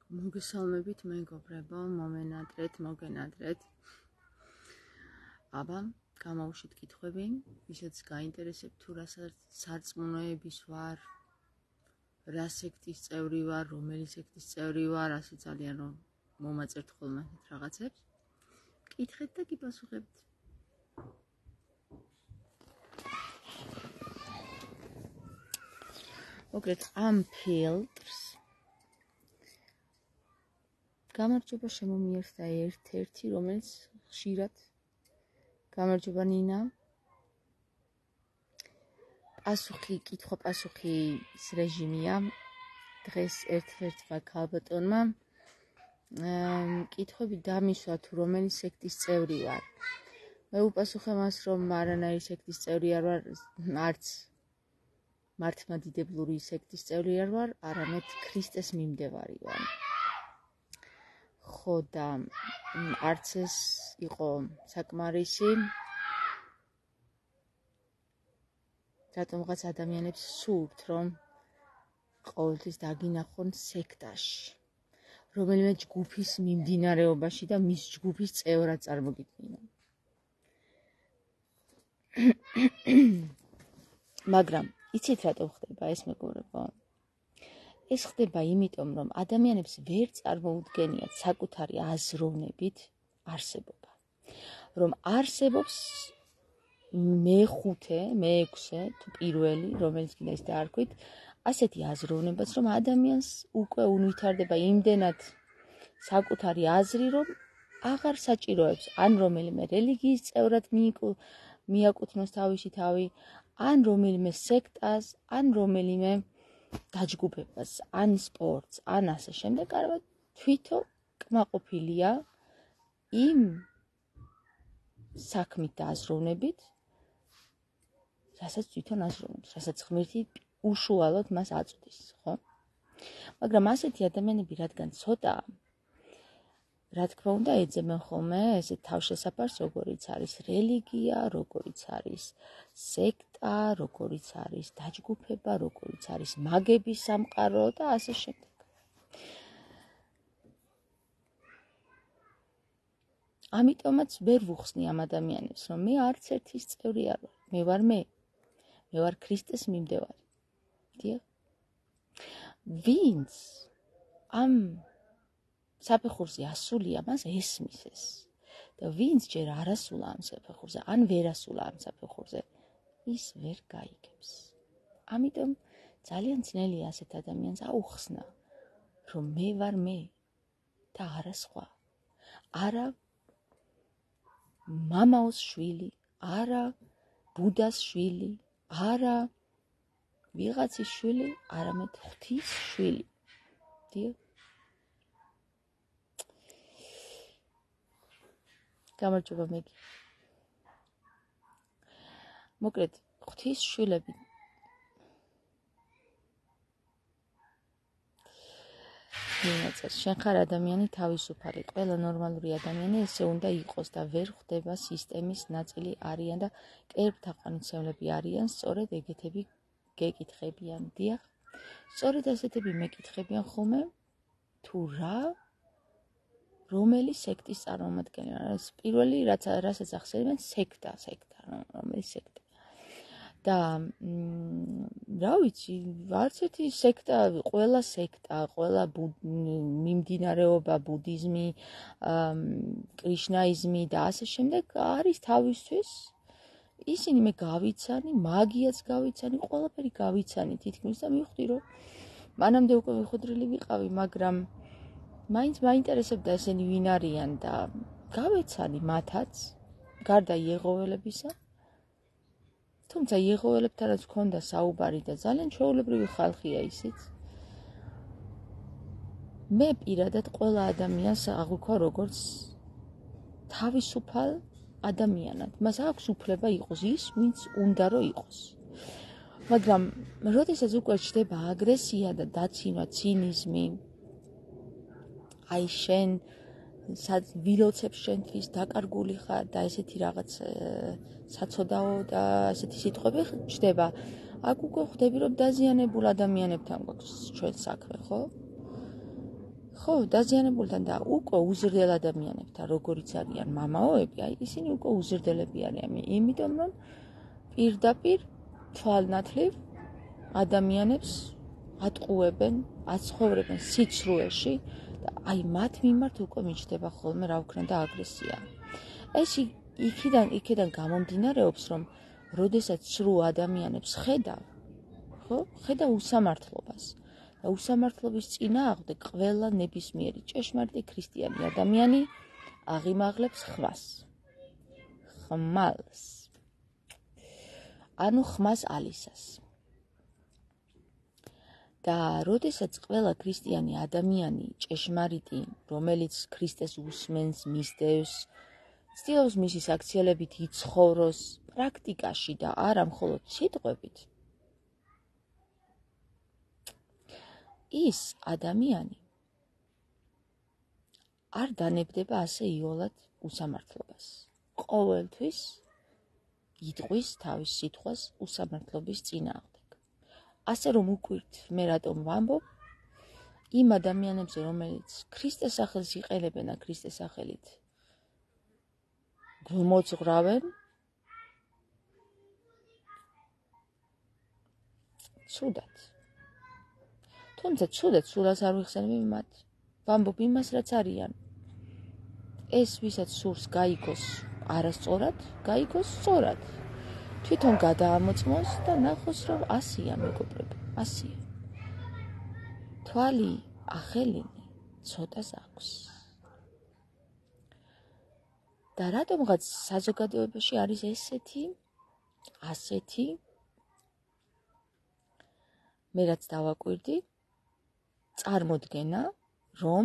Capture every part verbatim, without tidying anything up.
მოგესალმებით მეგობრებო, მომენადრეთ, მოგენადრეთ. აბა, გამოვუშვით კითხვები, ვისაც გაინტერესებთ თუ რა სარწმუნოების ვარ, რა სექტის წევრი ვარ, რომელი სექტის წევრი ვარ, ასე ძალიან რომ მომაწერთ ხოლმე ასეთ რაღაცებს. კითხეთ და გიპასუხებთ. მოგეთ ამ ფილტრს გამარჯობა შემომიერთა ერთ-ერთი, რომელიც ხშირად გამარჯობა ნინა. პასუხი, კითხვა-პასუხის რეჟიმია. დღეს ერთ-ერთმა ქალბატონმა კითხვები დამისვა თუ რომელი სექტის წევრი ვარ. მე უპასუხე მას, რომ არანაირი სექტის წევრი არ ვარ, არც მართლმადიდებლური სექტის წევრი არ ვარ, არამედ ქრისტეს მიმდევარი ვარ. ხო და არც ეს იყო საკმარისი, რატომღაც ადამიანებს სურთ, რომ ყოველთვის დაგინახონ სექტაში, რომელიმე ჯგუფის მიმდინარეობაში და მის ჯგუფის წევრად წარმოგიდგინონ. მაგრამ იცით რატომ ხდება ეს მეგობრებო? ეს ხდება იმიტომ, რომ ადამიანებს ვერ წარმოუდგენიათ საკუთარი აზროვნებით არსებობა. რომ არსებობს მეხუთე, მეექვსე, თუ პირველი, რომელიც კიდე ის დაარქვით, ასეთი აზროვნებაც, რომ ადამიანს უკვე უნვითარდება იმდენად საკუთარი აზრი, რომ აღარ საჭიროებს ან რომელიმე რელიგიის წევრად მიაკუთვნოს თავისი თავი, ან რომელიმე სექტას, ან რომელიმე დაჯგუფებას, ან სპორტს, ან ასე შემდეგ, არამედ თვითონ კმაყოფილია იმ საქმით და აზროვნებით, რასაც თვითონ აზროვნებს, რასაც ღმერთი უშუალოდ მას აწვდის, ხო? მაგრამ ასეთი ადამიანები, რადგან ცოტაა, რა თქმა უნდა, ეძებენ ხოლმე ესეთ თავშესაფარს, როგორიც არის რელიგია, როგორიც არის სექტა, როგორიც არის დაჯგუფება, როგორიც არის მაგების სამყარო და ასე შემდეგ. ამიტომაც ვერ ვუხსნი ამ ადამიანებს, რომ მე არც ერთის წევრი არ ვარ, მე ვარ მე, მე ვარ ქრისტეს მიმდევარი. დიახ. ვინც ამ საფეხურზე ასულია, მას ესმის ეს. და ვინც ჯერ არ ასულა ამ საფეხურზე, ან ვერ ასულა ამ საფეხურზე, ის ვერ გაიგებს. ამიტომ ძალიან ძნელია ასეთ ადამიანს აუხსნა, რომ მე ვარ მე და არა სხვა. არა მამაოს შვილი, არა ბუდას შვილი, არა ვიღაცის შვილი, არამედ ღვთის შვილი. დიახ. გამარჯობა მეგი. მოკლედ, ღვთის შვილები მინაწერ, შენ ხარ ადამიანი თავისუფალი, ყველა ნორმალური ადამიანი ესე უნდა იყოს და ვერ ხვდება სისტემის ნაწილი არიან და კერპთაყვანისმცემლები არიან, სწორედ ეგეთები გეკითხებიან. დიახ, სწორედ ასეთები მეკითხებიან ხოლმე, თუ რა რომელი სექტის წარმომადგენელი არის. პირველი რაც რასაც ახსენებენ, სექტა, სექტა, რომელი სექტა. და რა ვიცი, არც ერთი სექტა, ყველა სექტა, ყველა მიმდინარეობა, ბუდიზმი, კრიშნაიზმი და ასე შემდეგ არის თავისთვის. ისინი მე გავიცანი, მაგიაც გავიცანი, ყველაფერი გავიცანი თითქმის და მივხვდი, რომ მანამდე უკვე მეხოდრილი ვიყავი, მაგრამ მაინც მაინტერესებდა ესენი ვინ არიან და გავეცანი მათაც, გარდა იეღოველებისა. თუმცა იეღოველებთანაც ჰქონდა საუბარი და ძალიან ჩვეულებრივი ხალხია ისიც. მე პირადად ყველა ადამიანს აღვიქვა როგორც თავისუფალ ადამიანად. მას აქვს უფლება იყოს ის, ვინც უნდა რომ იყოს. მაგრამ როდესაც უკვე ჩდება აგრესია და დაცინვა, ცინიზმი, აი შენ ვილოცებს შენთვის დაკარგული ხარ და ესეთი რაღაც საცოდაო და ესეთი სიტყვები ჩდება. აქ უკვე ხვდები, რომ დაზიანებულ ადამიანებთან გვაქვს ჩვენ საქმე, ხო? ხო, დაზიანებულთან და უკვე უზრდელ ადამიანებთან, როგორიც არიან მამაოები, აი ისინი უკვე უზრდელები არიან, იმიტომ რომ პირდაპირ თვალნათლივ ადამიანებს ატყუებენ, აცხოვრებენ სიცრუეში და აი მათ მიმართ უკვე მიჩნდება ხოლმე რა ვქნა და აგრესია. ეს იქიდან იქიდან გამომდინარეობს, რომ როდესაც სრულ ადამიანებს ხედავ, ხო, ხედავ უსამართლობას და უსამართლობის წინააღმდეგ ყველა ნებისმიერი ჭეშმარიტი ქრისტიანი ადამიანი აღიმაღლებს ხვას. ხმალს. ანუ ხმას ალისას. და როდესაც ყველა ქრისტიანი ადამიანი ჭეშმარიტი, რომელიც ქრისტეს უსმენს, მისდევს, ცდილობს მისი საქციელებით იცხოვროს პრაქტიკაში და არა მხოლოდ სიტყვებით, ის ადამიანი არ დანებდება ასე იოლად უსამართლობას. ყოველთვის იტყვის თავის სიტყვას უსამართლობის წინააღმდეგ. ასე რომ უკვირთ, მე რატომ ვამბობ, იმ ადამიანებზე, რომელიც ქრისტეს სახელს იყენებენ და ქრისტეს სახელით გულმოძღრავენ, ცუდად. თუმცა ცუდად სულას არ ვიხსენებ მათ. ვამბობ იმას, რაც არიან. ეს, ვისაც სურს გაიგოს არასწორად, გაიგოს სწორად. თვითონ გადაამოწმოს და ნახოს, რომ ასია მეგობრები, ასია. თვალი ახელინი ცოტას აქვს. და რატომღაც საზოგადოებაში არის ესეთი, ასეთი, მე რაც დავაკვირდი, წარმოდგენა, რომ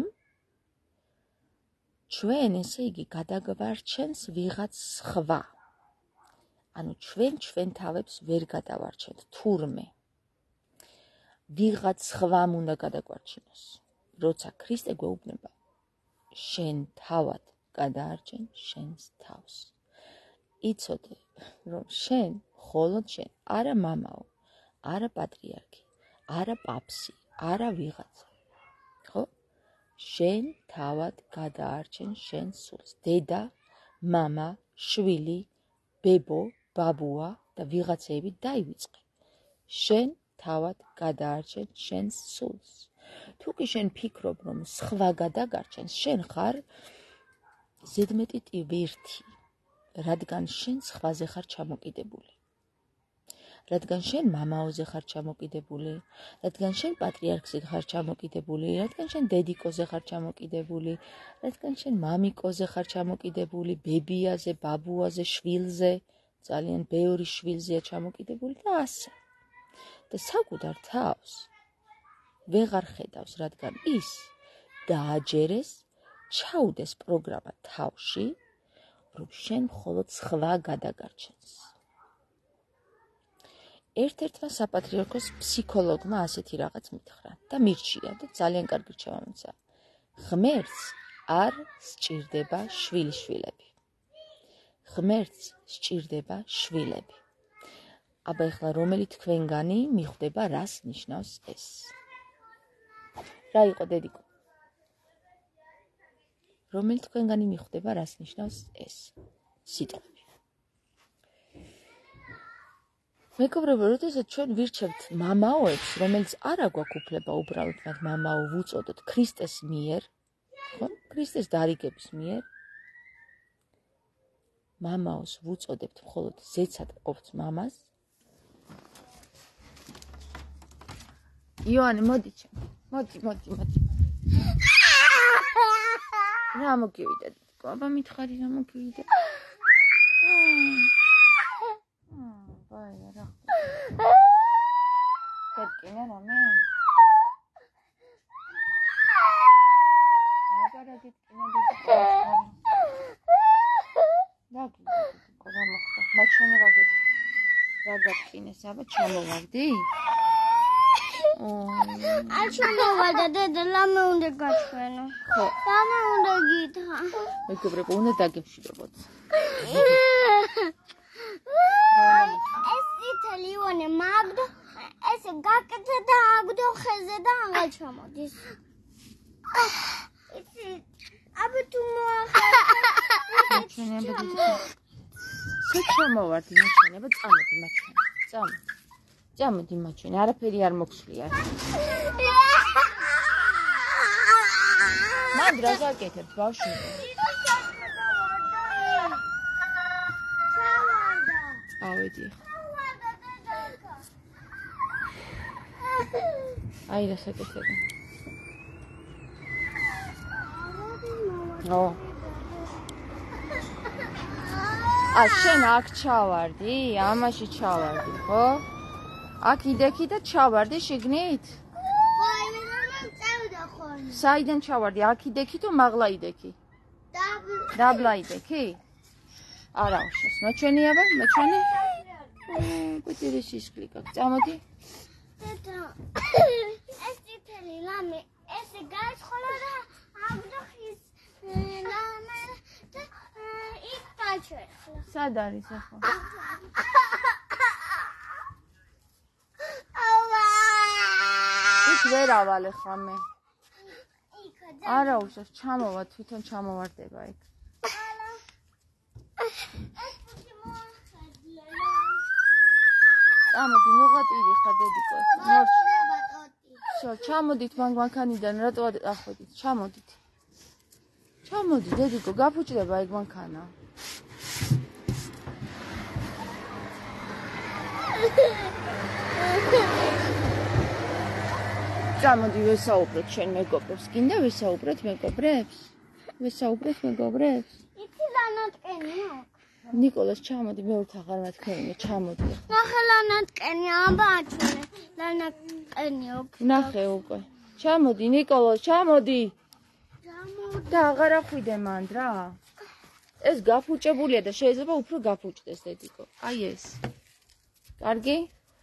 ჩვენ ესე იგი გადაგვარჩენს ვიღაც სხვა. ანუ ჩვენ ჩვენ თავებს ვერ გადავარჩენთ, თურმე. ვიღაც სხვამ უნდა გადაგვარჩინოს. როცა ქრისტე გვეუბნება, შენ თავად გადაარჩენ შენს თავს. იცოდე, რომ შენ, მხოლოდ შენ, არა მამაო, არა პატრიარქი, არა პაპსი, არა ვიღაცა. ხო? შენ თავად გადაარჩენ შენს სულს. დედა, მამა, შვილი, ბებო, ბაბუა და ვიღაცები დაივიწყე. შენ თავად გადაარჩენ შენს სულს. თუ კი შენ ფიქრობ, რომ სხვა გადაგარჩენს, შენ ხარ ზედმეტი ტვირთი, რადგან შენ სხვაზე ხარ ჩამოკიდებული. რადგან შენ მამაოზე ხარ ჩამოკიდებული, რადგან შენ პატრიარქზე ხარ ჩამოკიდებული, რადგან შენ დედიკოზე ხარ ჩამოკიდებული, რადგან შენ მამიკოზე ხარ ჩამოკიდებული, ბებიაზე, ბაბუაზე, შვილზე, ძალიან ბევრი შვილზეა ჩამოკიდებული და ასე. და საკუთარ თავს ვეღარ ხედავს, რადგან ის დააჯერეს, ჩაუდეს პროგრამა თავში, რომ შენ მხოლოდ სხვა გადაგარჩენს. ერთ-ერთმა საპატრიარქოს ფსიქოლოგმა ასეთი რაღაც მითხრა და მირჩია და ძალიან კარგი ჩამომცა. ღმერთს არ სჭირდება შვილიშვილები. ღმერთს სჭირდება შვილები. აბა ეხლა რომელი თქვენგანი მიხვდება რას ნიშნავს ეს? რა იყო დედიკო? რომელი თქვენგანი მიხვდება რას ნიშნავს ეს სიტყვები? მეგობრებო, როდესაც ჩვენ ვირჩევთ მამაოებს, რომელიც არ აგვაქვს უფლება უბრალოდ მათ მამაო ვუწოდოთ ქრისტეს მიერ, ხო? ქრისტეს დარიგების მიერ, მამაოს ვუწოდებთ მხოლოდ ზეცად ყოფს მამას. იონი, მოდი ჩემ. მოდი, მოდი, მოდი. რა მოგივიდა? აბა მითხარი რა მოგივიდა? ვაი, რა. გეტკინა რამე? აბა რა გეტკინა დედიკო? რა გეტკინა? რა მოხდა? მაჩვენე რა გეტკინა? რა გეტკინეს? აბა ჩამოვარდი? არ ჩამოვარდა დედა, ლამე უნდა გაჩვენო. ხო. ლამე უნდა გითხრა. მეგობრებო, უნდა დაგემშვიდობოთ. ეს წითელი იონე მაგდო, ეს გაკეთდა და აგდო ხეზე და აღარ ჩამოდის. აბა თუ მაჩვენებდა შეჩამოვარდი მაჩვენება წამოდი მაჩვენე წამო წამოდი მაჩვენე არაფერი არ მოხსლია მან რა გაკეთებ ბავშვი ავედი აი რა საკეთებდა ო ა შენ აქ ჩავარდი ამაში ჩავარდი ხო აქ იდექი და ჩავარდი შიგნით აი მე რომ წავდა ხოლმე საიდან ჩავარდი აქ იდექი თუ მაღლა იდექი დაბლა იდექი არა უშავს მაჩვენიაბა მაჩვენი კუთირის ისკლიკა წამოდი ეს წითელი ლამე ესე გაიცხოლა და აბდახის ლამე და იქ გაჩერხლა სად არის ახლა იქ ვერ ავალე ხამე არა უშავს ჩამოვა თვითონ ჩამოვარდება იქ წამოდი ნუღატირი ხარ დედიკო შო ჩამოდით მან მანქანიდან რატო ახვედით ჩამოდით ჩამოდი დედიკო გაფუჭდება იქ მანქანა წამოდი ვესაუბროთ შენ მეგობრებს გინდა ვესაუბროთ მეგობრებს ვესაუბროთ მეგობრებს იცი ლანატკენი აქვს ნიკოლას ჩამოდი მე ვთ აღარ მათქენია ჩამოდი ნახე ლანატკენი აბა აჩვენე ლანატკენი აქვს ნახე უკვე ჩამოდი ნიკოლას ჩამოდი და აღარ ახვიდე მანდ რა ეს გაფუჭებულია და შეიძლება უფრო გაფუჭდეს დედიკო აი ეს კარგი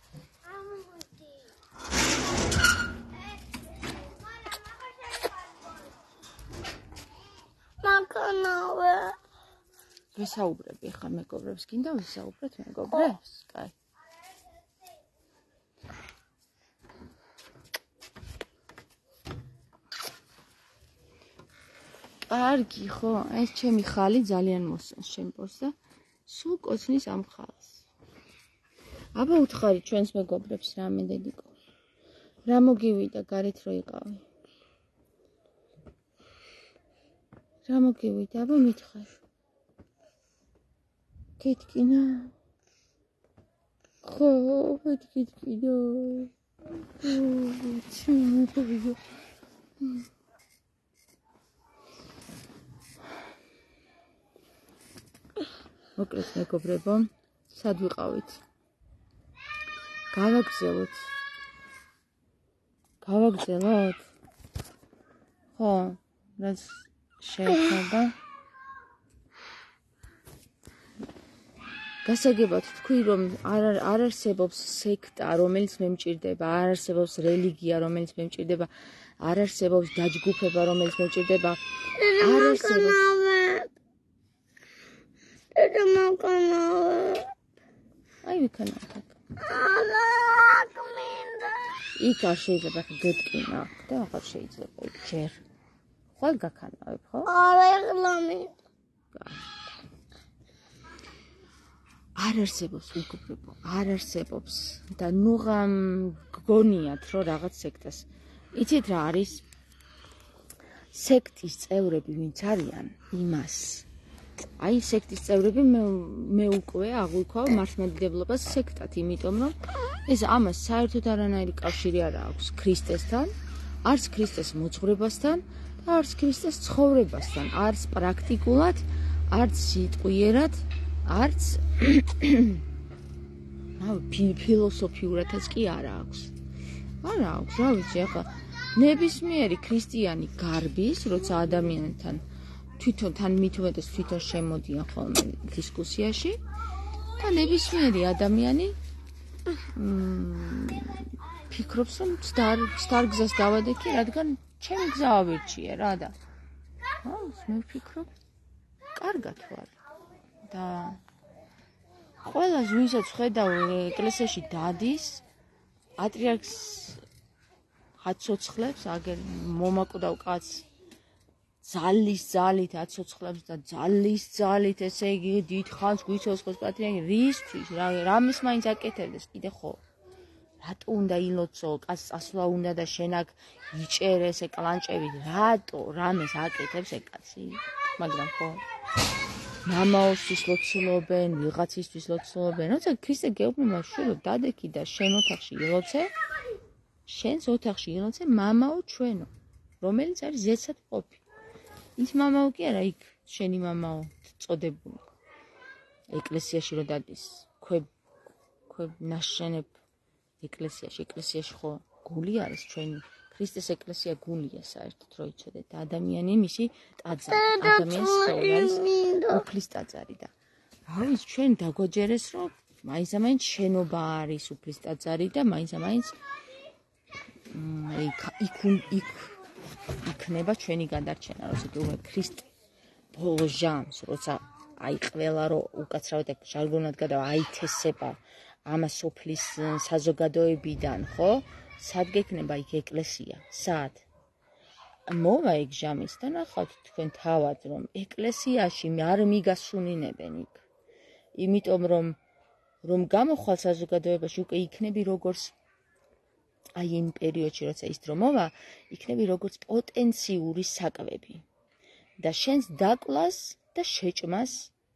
მანქანავე ვესაუბრები ხა მეგობრებს გინდა ვესაუბროთ მეგობრებს კაი კარგი ხო ეს ჩემი ხალი ძალიან მოსწონს შენ პოს და სულ კოცნის ამ ხალს აბა უთხარი ჩვენს მეგობრებს რამე დედიკო რა მოგივიდა გარეთ რო იყავი რა მოგივიდა აბა მითხარ კეთკინა ხო კეთკინა ჩუმო მოკლედ მეგობრებო სად ვიყავით გავაგზავნოთ გავაგზავნოთ ხო რაც შეეხება გასაგებად თქვი რომ არ არ არსებობს სექტა რომელიც მემჭირდება არ არსებობს რელიგია რომელიც მემჭირდება არ არსებობს დაჯგუფება რომელიც მემჭირდება არ არსებობს это მანქანავე აი ვიქანავთ ალა კმინდა იქ არ შეიძლება გეტკინა და აღარ შეიძლება იქ ჯერ ხვალ გაქანავებ ხო არა ეხლამი არ არსებობს მეგობრებო არ არსებობს და ნუღამ გგონიათ რომ რაღაც სექტას იცით რა არის სექტის წევრები ვინც არიან იმას აი სექტის წევრები მე მე უკვე აღვიქვავ მართლმადიდებლობას სექტად იმიტომ რომ ეს ამას საერთოდ არანაირი კავშირი არ აქვს ქრისტესთან არც ქრისტეს მოძღვრებასთან და არც ქრისტეს ცხოვრებასთან არც პრაქტიკულად არც სიტყვიერად არც ფილოსოფიურადაც კი არ აქვს არა აქვს რა ვიცი ახლა ნებისმიერი ქრისტიანი გარბის როცა ადამიანთან თვითონ თან მithumedes თვითონ შემოდიან ხოლმე დისკუსიაში და ნებისმიერი ადამიანი ფიქრობს რომ სტარ სტარ გზას დავადექი რადგან ჩემი გზა ავირჩიე რა და ხო მე ვფიქრობ კარგად ვარ და ყველას ვისაც ხედავ ეკლესიაში დადის პატრიარქს აცოცხლებს აგერ მომაკვდავ კაცს ძალის ძალით აცოცხლებს და ძალის ძალით ესე იგი დიდხანს გვიცოცხლოს პატრიარქი რისთვის რამის მაინც აკეთებდეს კიდე ხო რატო უნდა ილოცო კაცს წასვლა უნდა და შენ აქ იჭერე ესე კლანჭები რატო რამეს აკეთებს ეგ კაცი მაგრამ ხო მამაოსთვის ლოცულობენ ვიღაცისთვის ლოცულობენ როცა ქრისტე გეუბნება შვილო დადექი და შენ ოთახში ილოცე შენს ოთახში ილოცე მამაო ჩვენო რომელიც არის ზეცად ყოფი ის მამაო კი არა იქ შენი მამაო წოდებული ეკლესიაში რო დადის ქვებ ქვებ ნაშენებ ეკლესიაში ეკლესიაში ხო გული არის ჩვენი ქრისტეს ეკლესია გულია საერთოდ რო იცოდეთ და ადამიანი მისი ტაძარი ადამიანის სოული არის უფლის ტაძარი და რა ვიცი ჩვენ დაგვაჯერეს რომ მაინც ამაინც შენობა არის უფლის ტაძარი და მაინც ამაინც იქ იქ იქ იქნება ჩვენი გადარჩენა როცა გეუბნები ქრისტე ბოლო ჟამს როცა აი ყველა რო უკაცრავად ჟარგონად გადავა აითესება ამას სოფლის საზოგადოებიდან ხო სად გექნება იქ ეკლესია სად მოვა იქ ჟამის და ნახავთ თქვენ თავად რომ ეკლესიაში არ მიგასუნინებენ იქ იმიტომ რომ რომ გამოხვალ საზოგადოებაში უკვე იქნები როგორც აი იმ პერიოდში როცა ის დრო მოვა იქნები როგორც პოტენციური საკვები და შენს დაკლას და შეჭმას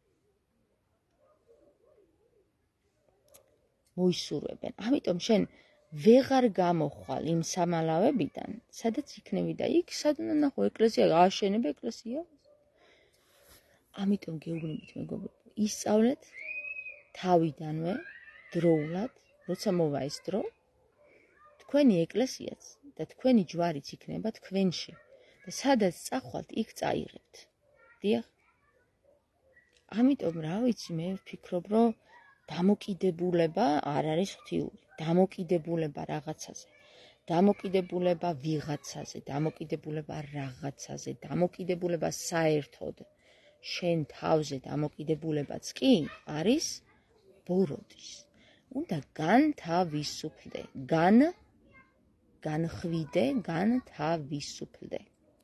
მოისურვებენ ამიტომ შენ ვეღარ გამოხვალ იმ სამალავებიდან სადაც იქნები და იქ სად უნდა ნახო ეკლესია ააშენებ ეკლესია ამიტომ გეუბნებით მეგობრებო ისწავლეთ თავიდანვე დროულად როცა მოვა ეს დრო თქვენი ეკლესიაც და თქვენი ჯვარიც იქნება თქვენში და სადაც წახვალთ იქ წაიღებთ დიახ ამიტომ რა ვიცი მე ვფიქრობ რომ დამოკიდებულება არ არის ღვთიური დამოკიდებულება რაღაცაზე დამოკიდებულება ვიღაცაზე დამოკიდებულება რაღაცაზე დამოკიდებულება საერთოდ შენ თავზე დამოკიდებულებაც კი არის ბოროტის უნდა განთავისუფლდე გან განხვიდე განთავისუფლდე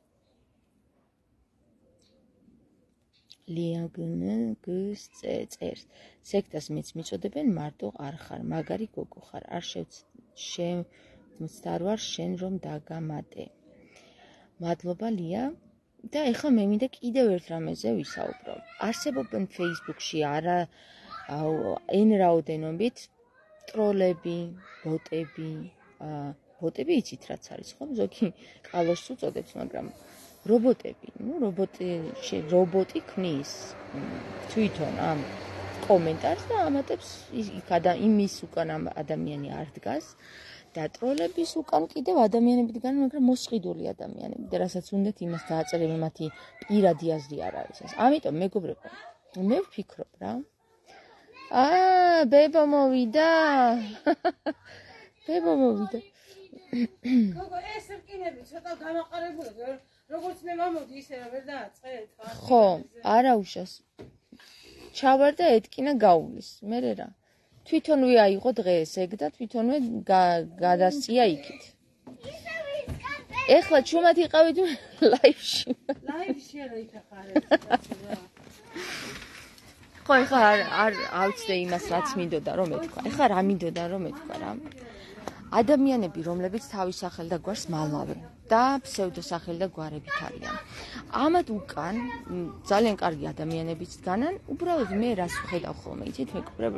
ლიაგნგს წერს სექტას მეც მიწოდებენ მარტო არ ხარ მაგარი გოგო ხარ არ შევცდარ ვარ შენ რომ დაგამატე მადლობა ლია და ეხლა მე მინდა კიდევ ერთ რამეზე ვისაუბრო არსებობენ Facebook-ში არა εν რაოდენობით ტროლები ბოტები ბოტები იცით რაც არის ხო ზოგი ყალოს უწოდებს მაგრამ რობოტები, ну, რობოტი, რობოტი ქმნის თვითონ ამ კომენტარს და ამატებს იქ იმის უკან ადამიანი არ დგას და ტროლების უკან კიდევ ადამიანები დგან, მაგრამ მოსყიდული ადამიანები და რასაც უნდათ იმას დააწერენ მათი პირადი აზრი არ არის ეს. ამიტომ მეგობრებო, მე ვფიქრობ რა. აა, ბებო მოვიდა. ბებო მოვიდა. გოგო, ეს რკინები ცოტა გამაყარებულია. როგორც მე მომოდი ისე რა ვერ დააწყეთ ხო არა უშავს ჩავარ და ეთკინა გაუვლის მე რა თვითონვე აიღო დღეს ეგ და თვითონვე გადასწია იქით ეხლა ჩუმად იყავით ლაივში ლაივში არა იქახარე ხო ეხლა არ ავწდე იმას რაც მინდოდა რომ ეთქვა ეხლა რა მინდოდა რომ ეთქვა რა ადამიანები რომლებიც თავის სახელ და გვარს მალავენ და ფსევდოსახელი და გვარებით არიან. ამათ უკან ძალიან კარგი ადამიანებიც დგანან, უბრალოდ მე რას ვხედავ ხოლმე, იცით მეგობრებო?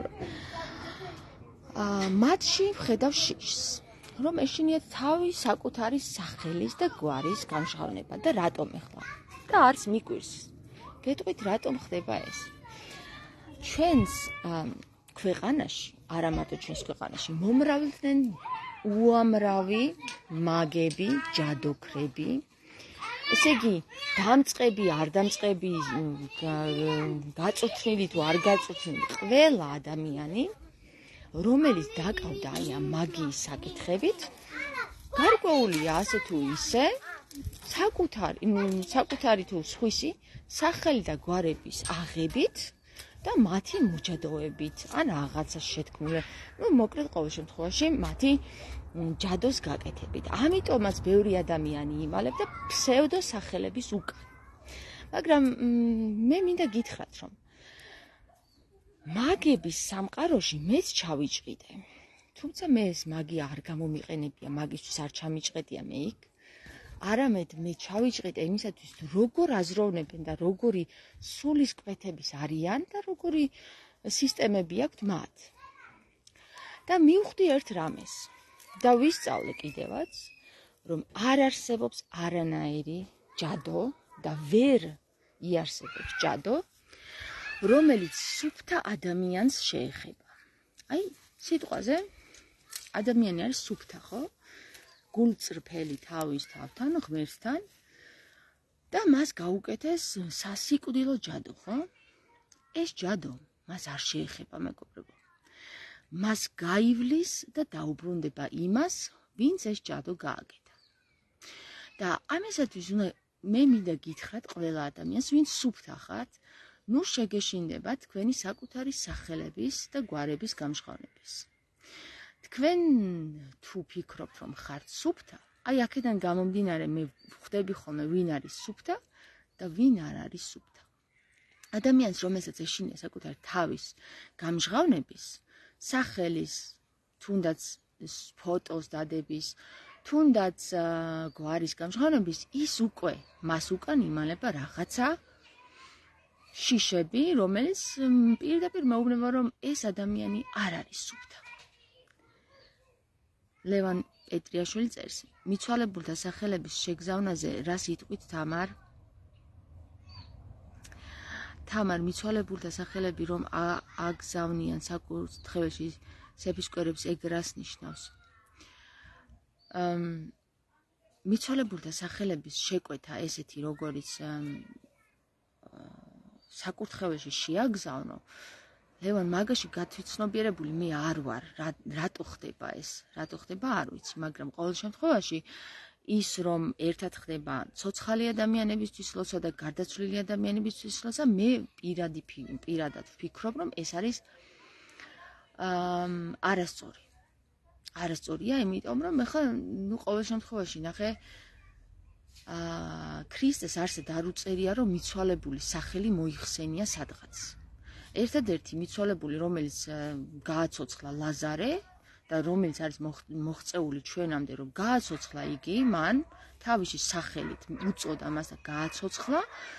აა მათში ვხედავ შიშს, რომ ეშინიათ თავის საკუთარი სახელის და გვარის გამჟღავნება და რატომ ეხლა? და არც მიკვირს. გეტყვით რატომ ხდება ეს? ჩვენს ქვეყანაში, არა მარტო ჩვენს ქვეყანაში, მომრავლდნენ უამრავი მაგები, ჯადოქრები. ესე იგი, დამწყები, არ დამწყები, გაწუხნილი თუ არ გაწუხნილი, ყველა ადამიანი, რომელიც დაკავდა აი ამ მაგიის საკითხებით, გარკვეულია ასე თუ ისე, საკუთარი, საკუთარი თუ სხვისი სახელი და გვარების აღებით და მათი მოჯადოებით, ან რაღაცა შეთქმული, ну, მოკლედ ყოველ შემთხვევაში, მათი ჯადოს გაკეთებით. ამიტომაც ბევრი ადამიანი იმალებს და ფსევდო სახელების უკან. მაგრამ მე მინდა გითხრათ, რომ მაგების სამყაროში მეც ჩავიჭყიდე. თუმცა მე ეს მაგია არ გამომიყენებია, მაგისთვის არ ჩამიჭყედია მე იქ. არამედ მე ჩავიჭყიდე იმისათვის, როგორ აზროვნებენ და როგორი სულისკვეთების არიან და როგორი სისტემები აქვთ მათ. და მივხვდი ერთ რამეს და ვისწავლე კიდევაც, რომ არ არსებობს არანაირი ჯადო და ვერ იარსებობს ჯადო, რომელიც სუფთა ადამიანს შეეხება. აი, სიტყვაზე ადამიანი არის სუფთა, ხო? გულწრფელი თავის თავთან, ღმერთთან და მას გაუკეთეს სასიკვდილო ჯადო, ხო? ეს ჯადო მას არ შეეხება, მეგობრებო. მას გაივლის და დაუბრუნდება იმას, ვინც ეს ჯადო გააკეთა. და ამისათვის უნდა მე მინდა გითხრათ ყველა ადამიანს, ვინც სუფთა ხართ, ნუ შეგეშინდება თქვენი საკუთარი სახელების და გვარების გამჟღავნების. თქვენ თუ ფიქრობთ, რომ ხართ სუფთა, აი აქედან გამომდინარე მე ხვდები ხოლმე ვინ არის სუფთა და ვინ არ არის სუფთა. ადამიანს, რომელსაც ეშინია საკუთარი თავის გამჟღავნების, სახელის, თუნდაც ფოტოს დადების, თუნდაც გვარის გამჟღავნების, ის უკვე მას უკან იმალება რაღაცა შიშები, რომელიც პირდაპირ მეუბნება, რომ ეს ადამიანი არ არის სუფთა. ლევან პეტრიაშვილი წერს, მიცვალებულთა სახელების შეგზავნაზე რა სიტყვით თამარ? თამარ, მიცვალებულთა სახელები რომ აგზავნიან საკურთხეველში სეფისკვერებს, ეგ რას ნიშნავს? მიცვალებულთა სახელების შეკვეთა ესეთი, როგორიც საკურთხეველში შეაგზავნო, ლევან, მაგაში გათვითცნობიერებული მე არ ვარ, რატო ხდება ეს, რატო ხდება არ ვიცი, მაგრამ ყოველ შემთხვევაში ის რომ ერთად ხდება ცოცხალი ადამიანებისთვის ლოცვა და გარდაცვლილი ადამიანებისთვის ლოცვა, მე პირადი პირადად ვფიქრობ, რომ ეს არის არასწორი. არასწორია, იმიტომ რომ ეხლა ნუ ყოველ შემთხვევაში ნახე ქრისტეს არსად არ უწერია, რომ მიცვალებული სახელი მოიხსენია სადღაც. ერთადერთი მიცვალებული, რომელიც გააცოცხლა ლაზარე და რომელიც არის მოღწეული ჩვენამდე, რომ გააცოცხლა იგი, მან თავისი სახელით უწოდა მას და გააცოცხლა,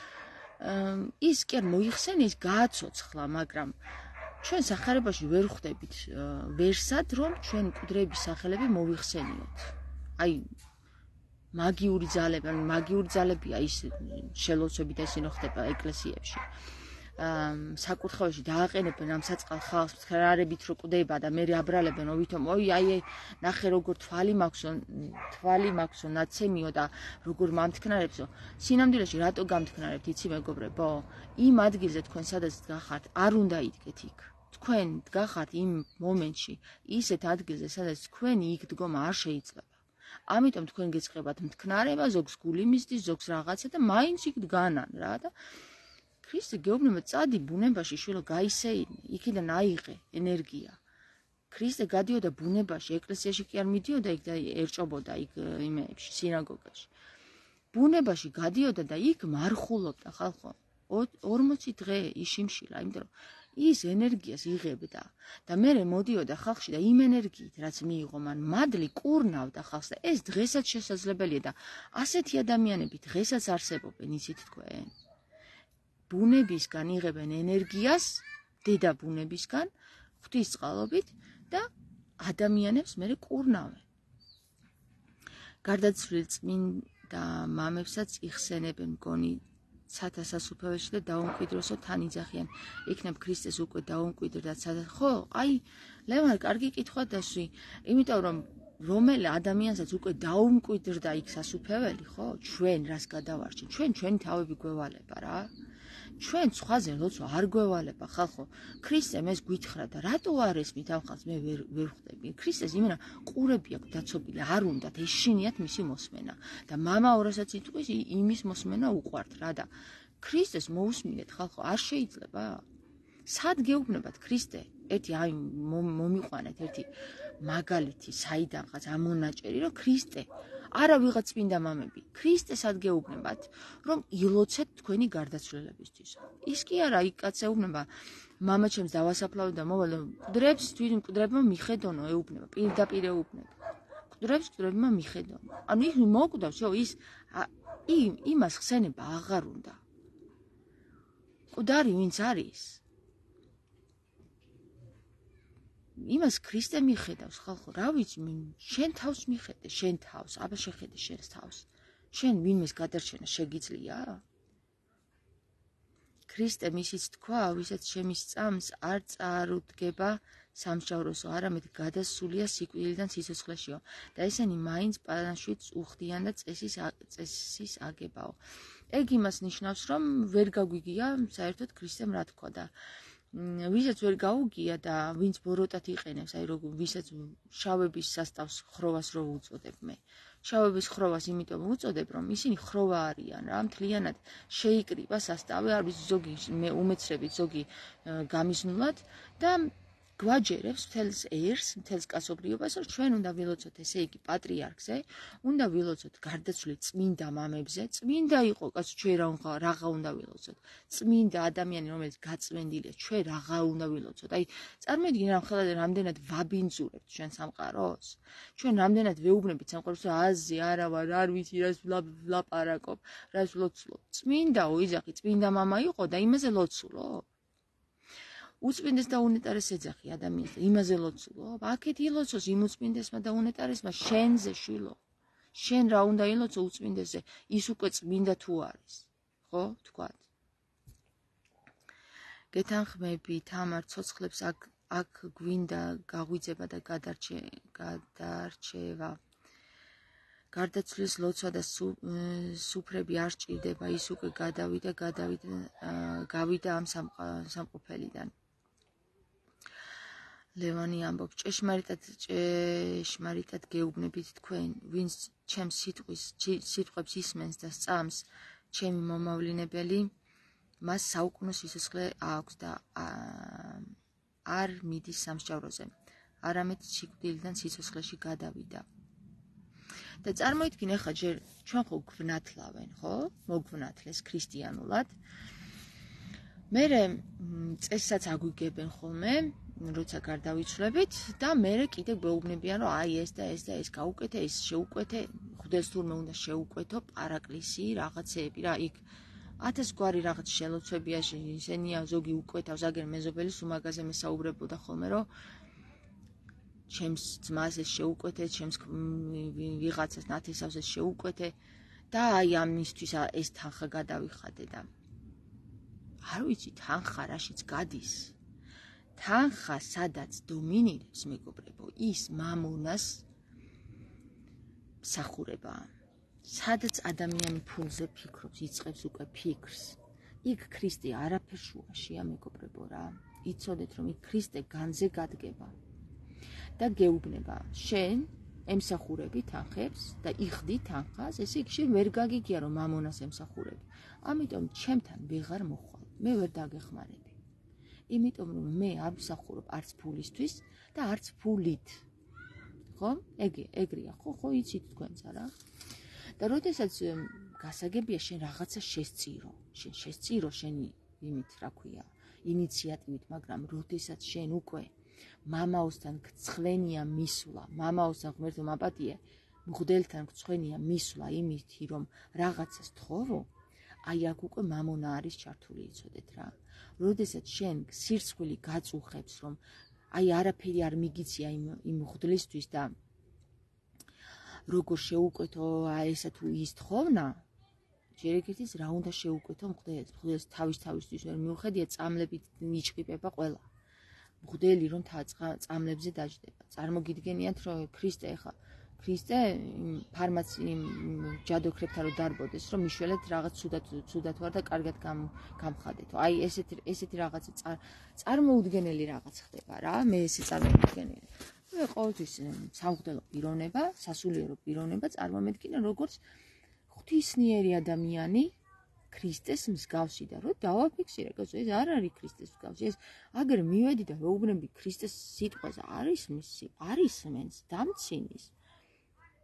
ის კი არ მოიხსენია, ის გააცოცხლა, მაგრამ ჩვენ სახარებაში ვერ ხვდებით ვერსად, რომ ჩვენ მკვდრების სახელები მოვიხსენიოთ. აი მაგიური ძალები, ანუ მაგიური ძალებია ის შელოცვები და ისინი ხდება ეკლესიებში. საკურთხეველში დააყენებენ ამ საწყალ ხალხს მცქარარებით რო კვდება და მე აბრალებენ, ვითომ ოი აი ნახე როგორ თვალი მაქვსო, თვალი მაქვსო ნაცემიო და როგორ მამთქნარებსო. სინამდვილეში რატო გამთქნარებთ, იცი მეგობრებო? იმ ადგილზე თქვენ სადაც დგახართ, არ უნდა იდგეთ იქ. თქვენ დგახართ იმ მომენტში, ისეთ ადგილზე, სადაც თქვენი იქ დგომა არ შეიძლება. ამიტომ თქვენ გეწყებათ მთქნარება, ზოგს გული მისდის, ზოგს რაღაცა და მაინც იქ დგანან რა და ქრისტე გეუბნება, წადი ბუნებაში, შვილო, გაისეინე, იქიდან აიღე ენერგია. ქრისტე გადიოდა ბუნებაში, ეკლესიაში კი არ მიდიოდა იქ და ერჭობოდა იქ იმეებში, სინაგოგაში. ბუნებაში გადიოდა და იქ მარხულობდა ხალხო. ორმოცი დღე იშიმშილა, იმიტომ რომ ის ენერგიას იღებდა და მერე მოდიოდა ხალხში და იმ ენერგიით, რაც მიიღო მან, მადლი კურნავდა ხალხს და ეს დღესაც შესაძლებელია და ასეთი ადამიანები დღესაც არსებობენ, იცით თქვენ? ბუნებისგან იღებენ ენერგიას, დედა ბუნებისგან, ღვთისწყალობით და ადამიანებს მერე კურნავენ. გარდაცვლილ წმინდა მამებსაც იხსენებენ მგონი ცათა სასუფეველში და დაუმკვიდროსო თან იძახიან. იქნებ ქრისტეს უკვე დაუმკვიდრდა ცათა. ხო, აი, ლევან, კარგი კითხვა დასვი, იმიტომ რომ რომელი ადამიანსაც უკვე დაუმკვიდრდა იქ სასუფეველი, ხო? ჩვენ რას გადავარჩენ? ჩვენ ჩვენი თავები გვევალება რა. ჩვენ სხვაზე ლოცვა არ გვევალება, ხალხო. ქრისტემ ეს გვითხრა და რატო არ ესმით ამ ხალხს? მე ვერ ვერ ხვდები. ქრისტეს იმენა ყურები აქვს დაცობილი, არ უნდათ ეშინიათ მისი მოსმენა და მამა ორასაც იტყვის, იმის მოსმენა უყვართ რა და ქრისტეს მოусმინეთ, ხალხო, არ შეიძლება? სად გეუბნებათ ქრისტე? ერთი აი მომიყვანეთ ერთი მაგალითი, საიდანღაც ამონაჭერი, რომ ქრისტე არა ვიღაც წმინდა მამები, ქრისტეს ადგეუბნებათ, რომ ილოცეთ თქვენი გარდაცვლილებისთვის. ის კი არა, იქ კაც ეუბნება, მამაჩემს დავასაფლავე და მოვალე, მკვდრებს თვითონ მკვდრებმა მიხედონო, ეუბნება, პირდაპირ ეუბნება. მკვდრებს მკვდრებმა მიხედონო. ანუ ის მოკვდავს, შო, ის იმას ხსენება აღარ უნდა. მკვდარი ვინც არის? იმას ქრისტე მიხედავს, ხალხო, რა ვიცი, შენ თავს მიხედე, შენ თავს, აბა შეხედე შენს თავს. შენ ვინმეს გადარჩენა შეგიძლია? ქრისტემ ისიც თქვა, ვისაც შემის წამს არ წარუდგება სამსჯავროსო, არამედ გადასულია სიკვდილიდან სიცოცხლეშიო და ესენი მაინც პანაშვიდს უხდიან და წესის წესის აგებაო. ეგ იმას ნიშნავს, რომ ვერ გაგვიგია საერთოდ ქრისტემ რა თქვა და ვისაც ვერ გაუგია და ვინც ბოროტად იყენებს, აი როგორ ვისაც შავების სასტავს ხროვას რო უწოდებ მე. შავების ხროვას იმიტომ უწოდებ, რომ ისინი ხროვა არიან რა, მთლიანად შეიკრიბა სასტავი, არის ზოგი უმეცრებით, ზოგი გამიზნულად და გვაჯერებს მთელს ერს, მთელს კაცობრიობას, რომ ჩვენ უნდა ვილოცოთ, ესე იგი პატრიარქზე, უნდა ვილოცოთ გარდაცვლილ წმინდა მამებზე, წმინდა იყო კაც ჩვენ რაღა უნდა ვილოცოთ, წმინდა ადამიანი, რომელიც გაწმენდილია, ჩვენ რაღა უნდა ვილოცოთ. აი, წარმოიდგინე რომ ხელად რამდენად ვაბინძურებთ ჩვენ სამყაროს, ჩვენ რამდენად ვეუბნებით სამყაროს, რომ აზი არა ვარ, არ ვიცი რას ვლაპარაკობ, რას ვლოცულობ. წმინდაო იძახი, წმინდა მამა იყო და იმაზე ლოცულობ. უწმინდეს და უნეტარეს ეძახი ადამიანს და იმაზე ლოცულობ. აქეთ ილოცოს იმ უწმინდესმა და უნეტარესმა შენზე შვილო. შენ რა უნდა ილოცო უწმინდესზე, ის უკვე წმინდა თუ არის. ხო, თქვათ. გეთანხმები თამარ ცოცხლებს აქ აქ გვინდა გაღვიძება და გადარჩევა. გარდაცვლის ლოცვა და სუფრები არ სჭირდება, ის უკვე გადავიდა, გადავიდა, გავიდა ამ სამყოფელიდან. ლევანი ამბობს, ჭეშმარიტად ჭეშმარიტად გეუბნებით თქვენ, ვინც ჩემს სიტყვის სიტყვებს ისმენს და სწამს, ჩემი მომავლინებელი, მას საუკუნო სიცოცხლე აქვს და არ მიდის სამსჯავროზე, არამედ სიკვდილიდან სიცოცხლეში გადავიდა. და წარმოიდგინე ხა ჯერ ჩვენ ხო გვნათლავენ, ხო? მოგვნათლეს ქრისტიანულად. მერე წესსაც აგვიგებენ ხოლმე, როცა გარდავიცვლებით და მერე კიდე გვეუბნებიან, რომ აი ეს და ეს და ეს გაუკეთე, ეს შეუკვეთე, ხუდეს თურმე უნდა შეუკვეთო, პარაკლისი, რაღაცეები რა, იქ ათას გვარი რაღაც შელოცვებია, ისენია ზოგი უკვეთავს, აგერ მეზობელის უმაგაზე მესაუბრებოდა ხოლმე, რომ ჩემს ძმას ეს შეუკვეთე, ჩემს ვიღაცას ნათესავს ეს შეუკვეთე და აი ამისთვის ეს თანხა გადავიხადე და არ ვიცი თანხა რაშიც გადის. თანხა სადაც დომინირებს მეგობრებო, ის მამონას მსახურებაა. სადაც ადამიანი ფულზე ფიქრობს, იწყებს უკვე ფიქრს. იქ ქრისტე არაფერ შუაშია მეგობრებო რა. იცოდეთ რომ იქ ქრისტე განზე გადგება. და გეუბნება, შენ ემსახურები თანხებს და იხდი თანხას, ესე იგი შენ ვერ გაგიგია რომ მამონას ემსახურები. ამიტომ ჩემთან ვეღარ მოხვალ, მე ვერ დაგეხმარები. იმიტომ რომ მე არ ვსახურობ არც ფულისთვის და არც ფულით. ხო? ეგე, ეგრეა, ხო, ხო იცით თქვენცა რა. და როდესაც გასაგებია შენ რაღაცა შესწირო, შენ შესწირო შენი იმით, რა ქვია, ინიციატივით, მაგრამ როდესაც შენ უკვე მამაოსთან გცხვენია მისვლა, მამაოსთან ღმერთო მაპატიე, მღვდელთან გცხვენია მისვლა იმითი, რომ რაღაცას თხოვო, აი აქ უკვე მამონა არის ჩართული, იცოდეთ რა. როდესაც შენ სირცხვილი გაწუხებს, რომ აი არაფერი არ მიგიცია იმ იმ მღვდლისთვის და როგორ შეუკვეთო ესა თუ ის თხოვნა, ჯერ ეგეთის რა უნდა შეუკვეთო მღვდელს, მღვდელს თავის თავისთვის ვერ მიუხედია, წამლებით იჭყიპება ყველა. მღვდელი რომ წამლებზე დაждდება. წარმოგიდგენიათ რომ ქრისტე ხა ქრისტე ფარმაცი ჯადოქრებთან რომ დარბოდეს, რომ მიშველეთ რაღაც ცუდად ცუდად ვარ და კარგად გამხადეთო. აი ესეთი ესეთი რაღაცა წარმოუდგენელი რაღაც ხდება რა, მე ესე წარმოვიდგენელი. მე ყოველთვის სამღვდელო პიროვნება, სასულიერო პიროვნება წარმომედგინე როგორც ღვთისმიერი ადამიანი ქრისტეს მსგავსი და რომ დავაფიქსირე, კაცო, ეს არ არის ქრისტეს მსგავსი, ეს აგერ მივედი და ვეუბნები ქრისტეს სიტყვაზე, არის მისი, არის მენს, დამცინის.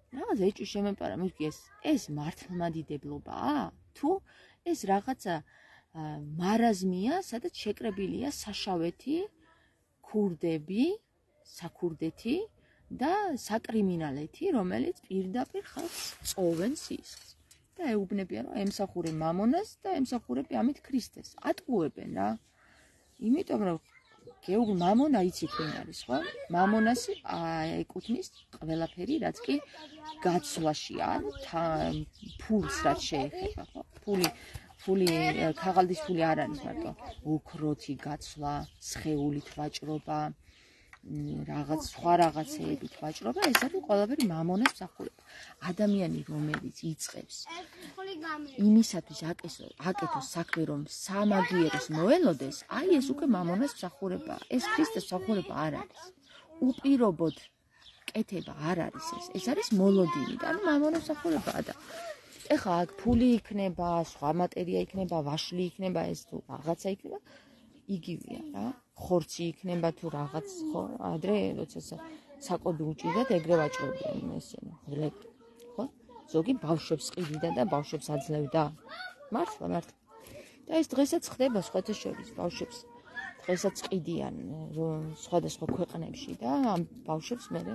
რაღაც ეჭვი შემეპარა, მეთქი ეს ეს მართლმადიდებლობაა? თუ ეს რაღაცა მარაზმია, სადაც შეკრებილია საშავეთი, ქურდები, საქურდეთი და საკრიმინალეთი, რომელიც პირდაპირ ხალხს წოვენ სისხლს. და ეუბნებიან, რომ ემსახურე მამონას და ემსახურები ამით ქრისტეს. ატყუებენ რა. იმიტომ რომ გეუბნ მამონა იცით ვინ არის, ხო? მამონასი ეკუთვნის ყველაფერი, რაც კი გაცვლაშია, ანუ ფულს რაც შეეხება, ხო? ფული ფული ქაღალდის ფული არ არის მარტო უქროთი გაცვლა, სხეულით ვაჭრობა, რაღაც სხვა რაღაცეებით ვაჭრობა, ეს არის ყველაფერი მამონას მსახურება. ადამიანი რომელიც იწყებს იმისათვის აკეთოს საქმე, რომ სამაგიეროს მოელოდეს, აი ეს უკვე მამონას მსახურებაა. ეს ქრისტეს მსახურება არ არის. უპირობოდ კეთება არ არის ეს. ეს არის მოლოდინი და ანუ მამონას მსახურებაა და ეხლა აქ ფული იქნება, სხვა მატერია იქნება, ვაშლი იქნება, ეს თუ რაღაცა იქნება, იგივეა რა. ხორცი იქნება თუ რაღაც, ხო? ადრე როცა საკობი უჭირდათ, ეგრე ვაჭრობდნენ ესენი, ღლები, ხო? ზოგი ბავშვებს ყიდიდა და ბავშვებს აძლევდა. მართლა, მართლა. და ეს დღესაც ხდება სხვათა შორის, ბავშვებს დღესაც ყიდიან სხვადასხვა ქვეყნებში და ამ ბავშვებს მერე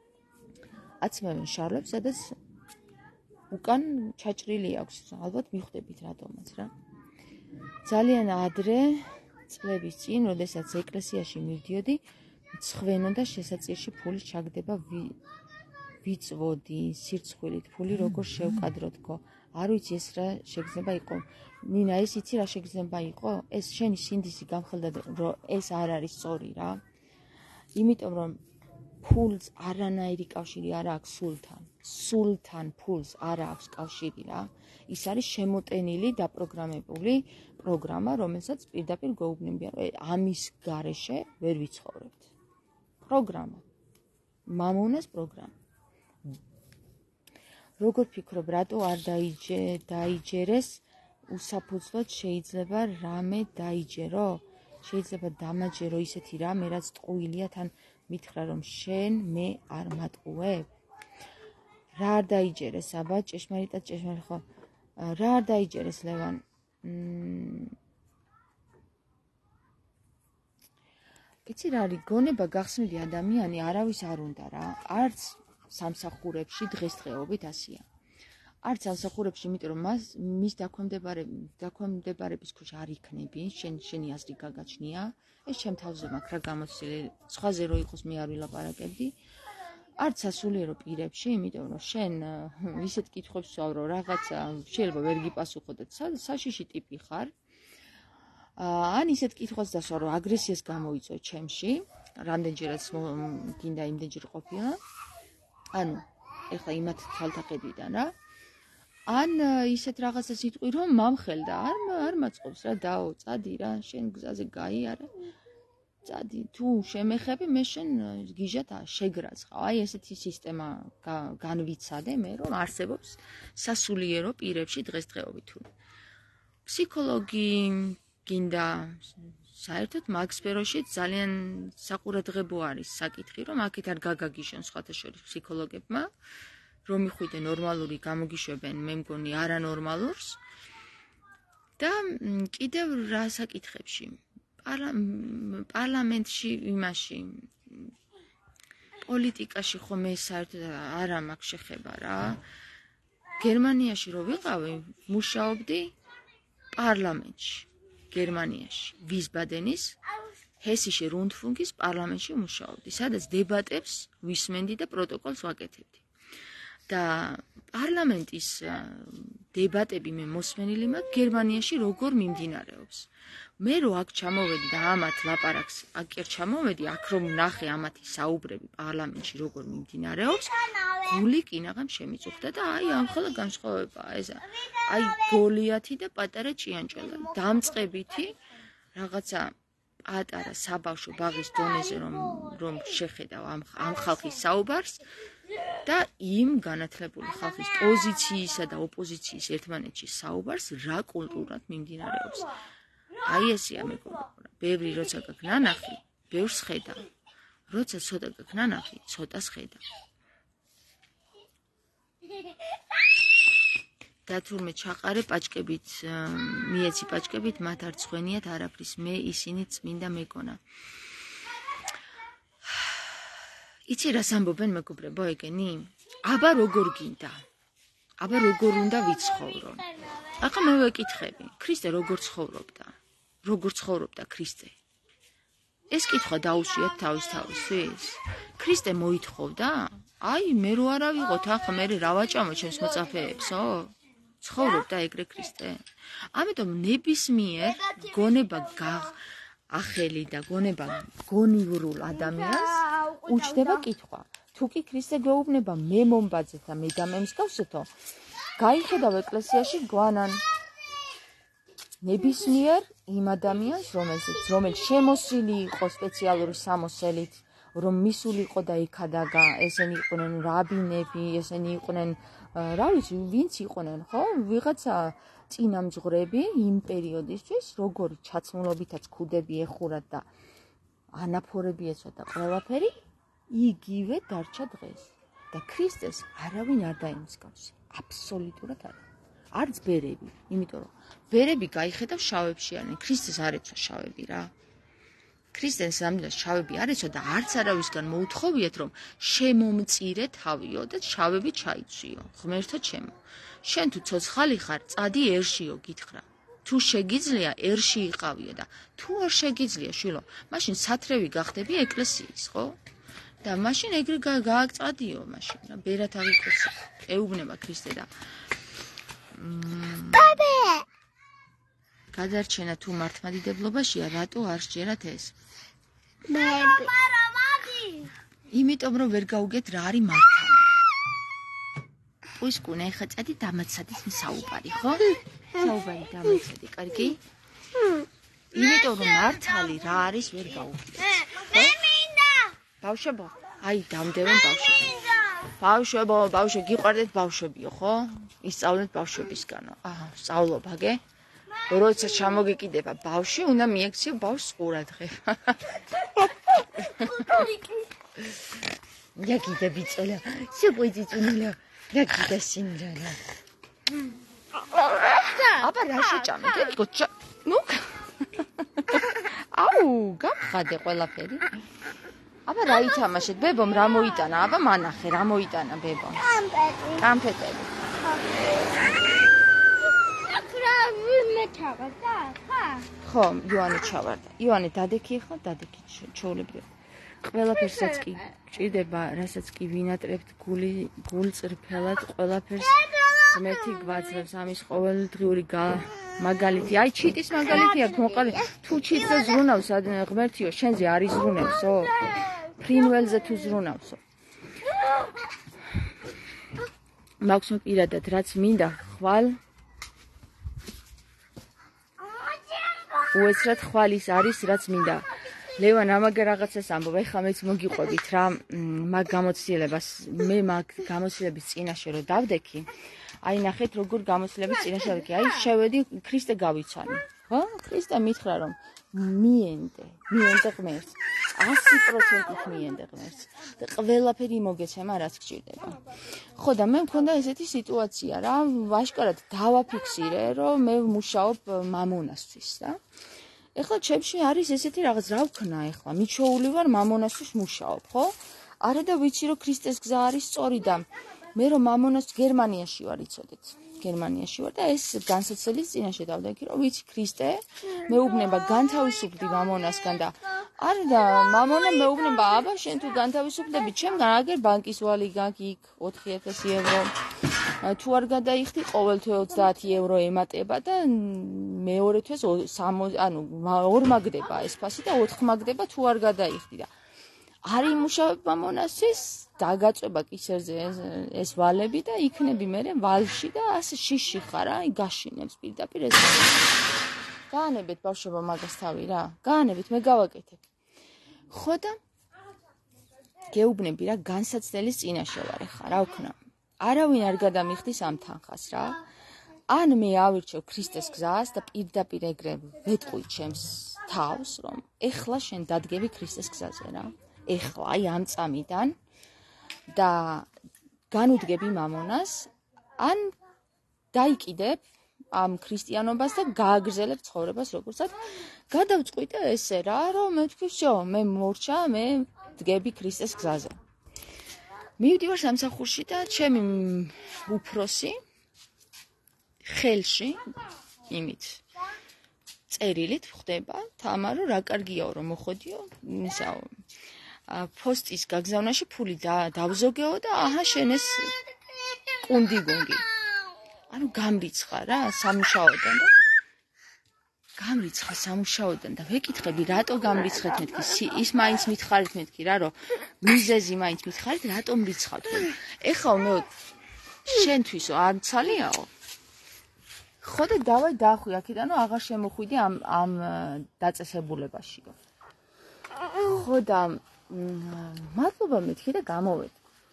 აცმევენ შარლებს, სადაც უკან ჩაჭრილი აქვს. ალბათ მიხვდებით რატომაც რა. ძალიან ადრე წლების წინ, როდესაც ეკლესიაში მივდიოდი, მცხვენო და შესაწირში ფულის ჩაგდება ვიწვოდი, სირცხვილით ფული როგორ შევკადრო თქო. არ ვიცი ეს რა შეგრძნება იყო. ნინა, ეს იცი რა შეგრძნება იყო? ეს შენი სინდისი გამხელდა, რომ ეს არ არის სწორი რა. იმიტომ რომ ფულს არანაირი კავშირი არ აქვს სულთან. სულთან ფულს არ აქვს კავშირი რა. ის არის შემოტენილი, დაპროგრამებული პროგრამა, რომელსაც პირდაპირ გვეუბნებიან, რომ ამის გარეშე ვერ ვიცხოვრებთ. პროგრამა. მამონას პროგრამა. როგორ ფიქრობ, რატო არ დაიჯერეს უსაფუძვლოდ შეიძლება რამე დაიჯერო? შეიძლება დამაჯერო ისეთი რამე, რაც ტყუილია, თან მითხრა რომ შენ მე არ მატყუებ? რა არ დაიჯერეს, აბა, ჭეშმარიტად ჭეშმარიტ ხო? რა არ დაიჯერეს, ლევან? იცი რა არის, გონება გახსნილი ადამიანი არავის არ უნდა რა. არც სამსახურებში დღესდღეობით ასია. არც სამსახურებში, იმიტომ რომ მას მის დაქვემდებარების ქვეშ არ იქნები, შენ შენი აზრი გაგაჩნია, ეს ჩემ თავზე მაქვს რა გამოცდილი, სხვაზე რო იყოს მე არ ვილაპარაკებდი. არც სასულიერო პირებში, იმიტომ რომ შენ ისეთ კითხვებს ვსვავრო, რაღაცა შეიძლება ვერ გიპასუხო და საშიში ტიპი ხარ. ან ისეთ კითხვას დასვავრო, აგრესიას გამოიწვე ჩემში, რამდენჯერაც გინდა იმდენჯერ ყოფილა. ანუ ეხლა იმათ თვალთახედვიდან რა. ან ისეთ რაღაცას იტყვი, რომ მამხელდა, არ არ მაწყობს რა, დაო, წადი რა, შენ გზაზე გაიარე. წადი, თუ შემეხები, მე შენ გიჟად შეგრაცხავ. აი ესეთი სისტემა განვიცადე მე, რომ არსებობს სასულიერო პირებში დღესდღეობით თუ. ფსიქოლოგი გინდა საერთოდ მაგ სფეროში ძალიან საყურადღებო არის საკითხი, რომ აქეთ არ გაგაგიშონ სხვათა შორის ფსიქოლოგებმა, რომ მიხვიდე ნორმალური გამოგიშვებენ, მე მგონი არანორმალურს. და კიდევ რა საკითხებში? პარლამენტში იმაში პოლიტიკაში ხომ ეს საერთოდ არ მაქვს შეხება რა. გერმანიაში რო ვიყავი, მუშაობდი პარლამენტში, გერმანიაში, ვისბადენის ჰესიში რუნდფუნგის პარლამენტში მუშაობდი, სადაც დებატებს ვისმენდი და პროტოკოლს ვაკეთებდი. და პარლამენტის დებატები მე მოსმენილი მაქვს გერმანიაში როგორ მიმდინარეობს. მე რო აქ ჩამოვედი და ამათ ლაპარაკს აქ ერთ ჩამოვედი, აქ რომ ნახე ამათი საუბრები პარლამენტში როგორ მიმდინარეობს, გული კინაღამ შემიწუხდა და აი ამხელა განსხვავებაა ეს. აი გოლიათი და პატარა ჭიანჭველა, დამწყებითი რაღაცა პატარა საბავშვო ბაღის დონეზე რომ რომ შეხედავ ამ ამ ხალხის საუბარს და იმ განათლებული ხალხის პოზიციისა და ოპოზიციის ერთმანეთში საუბარს რა კულტურად მიმდინარეობს. აი ესეა მეგობრებო, ბევრი როცა გაქვს ნანახი, ბევრს ხედავ. როცა ცოტა გაქვს ნანახი, ცოტას ხედავ. და თურმე ჩაყარე პაჭკებით, მიეცი პაჭკებით, მათ არ წვენიათ არაფრის, მე ისინი წმინდა მეკონა. იცი რას ამბობენ მეგობრებო ეგენი? აბა როგორ გინდა? აბა როგორ უნდა ვიცხოვრო? ახლა მე ვეკითხები, ქრისტე როგორ ცხოვრობდა? როგორ ცხოვრობდა ქრისტე? ეს კითხვა დაუშვიათ თავის თავისთვის? ქრისტე მოითხოვდა? აი, მე რო არა ვიყოთ, ახლა მე რა ვაჭამო ჩემს მოწაფეებსო? ცხოვრობდა ეგრე ქრისტე? ამიტომ ნებისმიერ გონება ახელი და გონება გონივრულ ადამიანს უჩნდება კითხვა. თუ კი ქრისტე გვეუბნება მე მომბაძეთ და მე და მე მსგავსეთო, გაიხედავ ეკლესიაში გვანან ნებისმიერ იმ ადამიანს, რომელზეც რომელიც შემოსილი იყო სპეციალური სამოსელით, რომ მისული იყო და იქადაგა, ესენი იყვნენ რაბინები, ესენი იყვნენ, რა ვიცი, ვინც იყვნენ, ხო? ვიღაცა წინამძღვრები იმ პერიოდისთვის, როგორი ჩაცმულობითაც ქუდები ეხურათ და ანაფორები ეცვა და ყველაფერი, იგივე დარჩა დღეს. და ქრისტეს არავინ არ დაიმსგავსა. აბსოლუტურად არა. არც ბერები, იმიტომ რომ ბერები გაიხედავ შავებში არიან, ქრისტეს არ ეცვა შავები რა. ქრისტეს ამას შავები არ ეცვა და არც არავისგან მოუთხოვიათ რომ შემომწირე თავიო და შავები ჩაიცვიო. ღმერთო ჩემო, შენ თუ ცოცხალი ხარ, წადი ერშიო გითხრა. თუ შეგიძლია ერში იყავიო და თუ არ შეგიძლია შვილო, მაშინ სათრევი გახდები ეკლესიის, ხო? და მაშინ ეგრე გააგწადიო მაშინ რა ბერათ აღიქოცი. ეუბნება ქრისტე და ბაბე გადარჩენა თუ მართლმადიდებლობაშია, რატო არ სჯერათ ეს? მე იმიტომ რომ ვერ გაუგეთ რა არის მართალი. უისკუნა ეხა წადი დამაცადის საუბარი, ხო? საუბარი დამაცადი, კარგი? იმიტომ რომ მართალი რა არის ვერ გაუგეთ. მე მინდა ბავშვებო, აი დამდევენ ბავშვები. ბავშვებო, ბავშვები გიყვარდეთ ბავშვებიო, ხო? ისწავლეთ ბავშვებისგანო. აჰა, სწავლობა, გე? როცა ჩამოგეკიდება ბავშვი, უნდა მიექციო ბავშვს ყურადღება. Jaki da bicola, co będzie tunela, jaki da sindrala. აბა რა შეჭამე, გეტყო, ნუ. აუ, გამხადე ყველაფერი. აბა რა ითამაშეთ, ბებომ რა მოიტანა, აბა მანახე რა მოიტანა ბებომ. კამპეტი. კამფეტები. აკრა ვინმე ჩავარდა, ხა? ხო, ივანე ჩავარდა. ივანე დადექი ხო, დადექი ჩაოლებრივ. ყველაფერსაც კი ჭირდება, რასაც კი ვინატრებთ გული გულწრფელად ყველაფერს ღმერთი გვაძლევს ამის ყოველდღიური მაგალითი. აი ჩიტის მაგალითი აქვს მოყალე. თუ ჩიტზე ზრუნავს ღმერთიო, შენზე არ იზრუნებსო? ფრინველზე თუ ზრუნავსო? მაქვს პირადად რაც მინდა ხვალ უეცრად ხვალის არის რაც მინდა. ლევან ამაგერ რაღაცას ამბობ, ეხლა მეც მოგიყვებით რა მაგ გამოცდილებას, მე მაგ გამოცდილების წინაშე რომ დავდექი, აი ნახეთ როგორ გამოცდილების წინაშე დავდექი, აი შევედი ქრისტე გავიცანი, ხო? ქრისტე მითხრა რომ მიენდე, მიენდე ღმერთს, ასი პროცენტით მიენდე ღმერთს და ყველაფერი მოგეცემა რაც გჭირდება. ხო და მე მქონდა ესეთი სიტუაცია რა, ვაშკარად დავაფიქსირე რომ მე ვმუშაობ მამონასთვის და ეხლა ჩემში არის ესეთი რაღაც რა ვქნა ეხლა მიჩოული ვარ მამონასთვის მუშაობ, ხო? არა და ვიცი რომ ქრისტეს გზა არის სწორი და მე რომ მამონას გერმანიაში ვარ იცოდეთ. გერმანიაში ვარ და ეს განსაცდელის წინაშე დავდექი რომ ვიცი ქრისტე მეუბნება განთავისუფლდი მამონასგან და არა და მამონა მეუბნება აბა შენ თუ განთავისუფლდები ჩემგან აგერ ბანკის ვალი გაქვს იქ ოთხი ათასი ევრო. თუ არ გადაიხდი ყოველთვე ოცდაათი ევრო ემატება და მეორე თვეს ანუ ორ მაგდება ეს ფასი და ოთხ მაგდება თუ არ გადაიხდი და არ იმუშავებ მამონასთვის დაგაწובה კისერზე ეს ვალები და იქნები მე ვალში და ასე შიში ხარ აი გაშინებს პირდაპირ ეს გაანებეთ ბავშვებო მაგას თავი რა გაანებეთ მე გავაკეთებ ხო და გეუბნები რა განსაცდელის წინაშე ვარ ხა რა ვქნა არავინ არ გადამიხდის ამ თანხას რა ან მე ავირჩევ ქრისტეს გზას და პირდაპირ ეგრე ვეტყვი ჩემს თავს რომ ეხლა შენ დადგები ქრისტეს გზაზე რა ეხლა აი ამ წამიდან და განუდგები მამონას ან დაიკიდებ ამ ქრისტიანობას და გააგრძელებ ცხოვრებას როგორცაც გადავწყვიტე ესე რა რომ მე თქვი всё მე მორჩა მე დგები ქრისტეს გზაზე მივდივარ სამსახურში და ჩემი უფროსი ხელში იმით წერილით ხდება თამარო რა კარგიაო რომ მოხოდიო ისაო ფოსტის გაგზავნაში ფული დავზოგეო და აჰა შენ ეს კუნდი გუნგი ანუ გამრიცხა რა სამუშაოდან და გამრიცხა სამუშაოდან და ვეკითხები რატო გამრიცხეთ მეთქი ის მაინც მითხარით მეთქი რა რომ მიზეზი მაინც მითხარით რატომ რიცხავთ ეხლა მე შენთვისო არ ცალიაო ხო და დავაი დაახვი აქედანო აღარ შემოხვიდი ამ ამ დაწესებულებაშიო ხო და მადლობა მეთქი და გამოვედი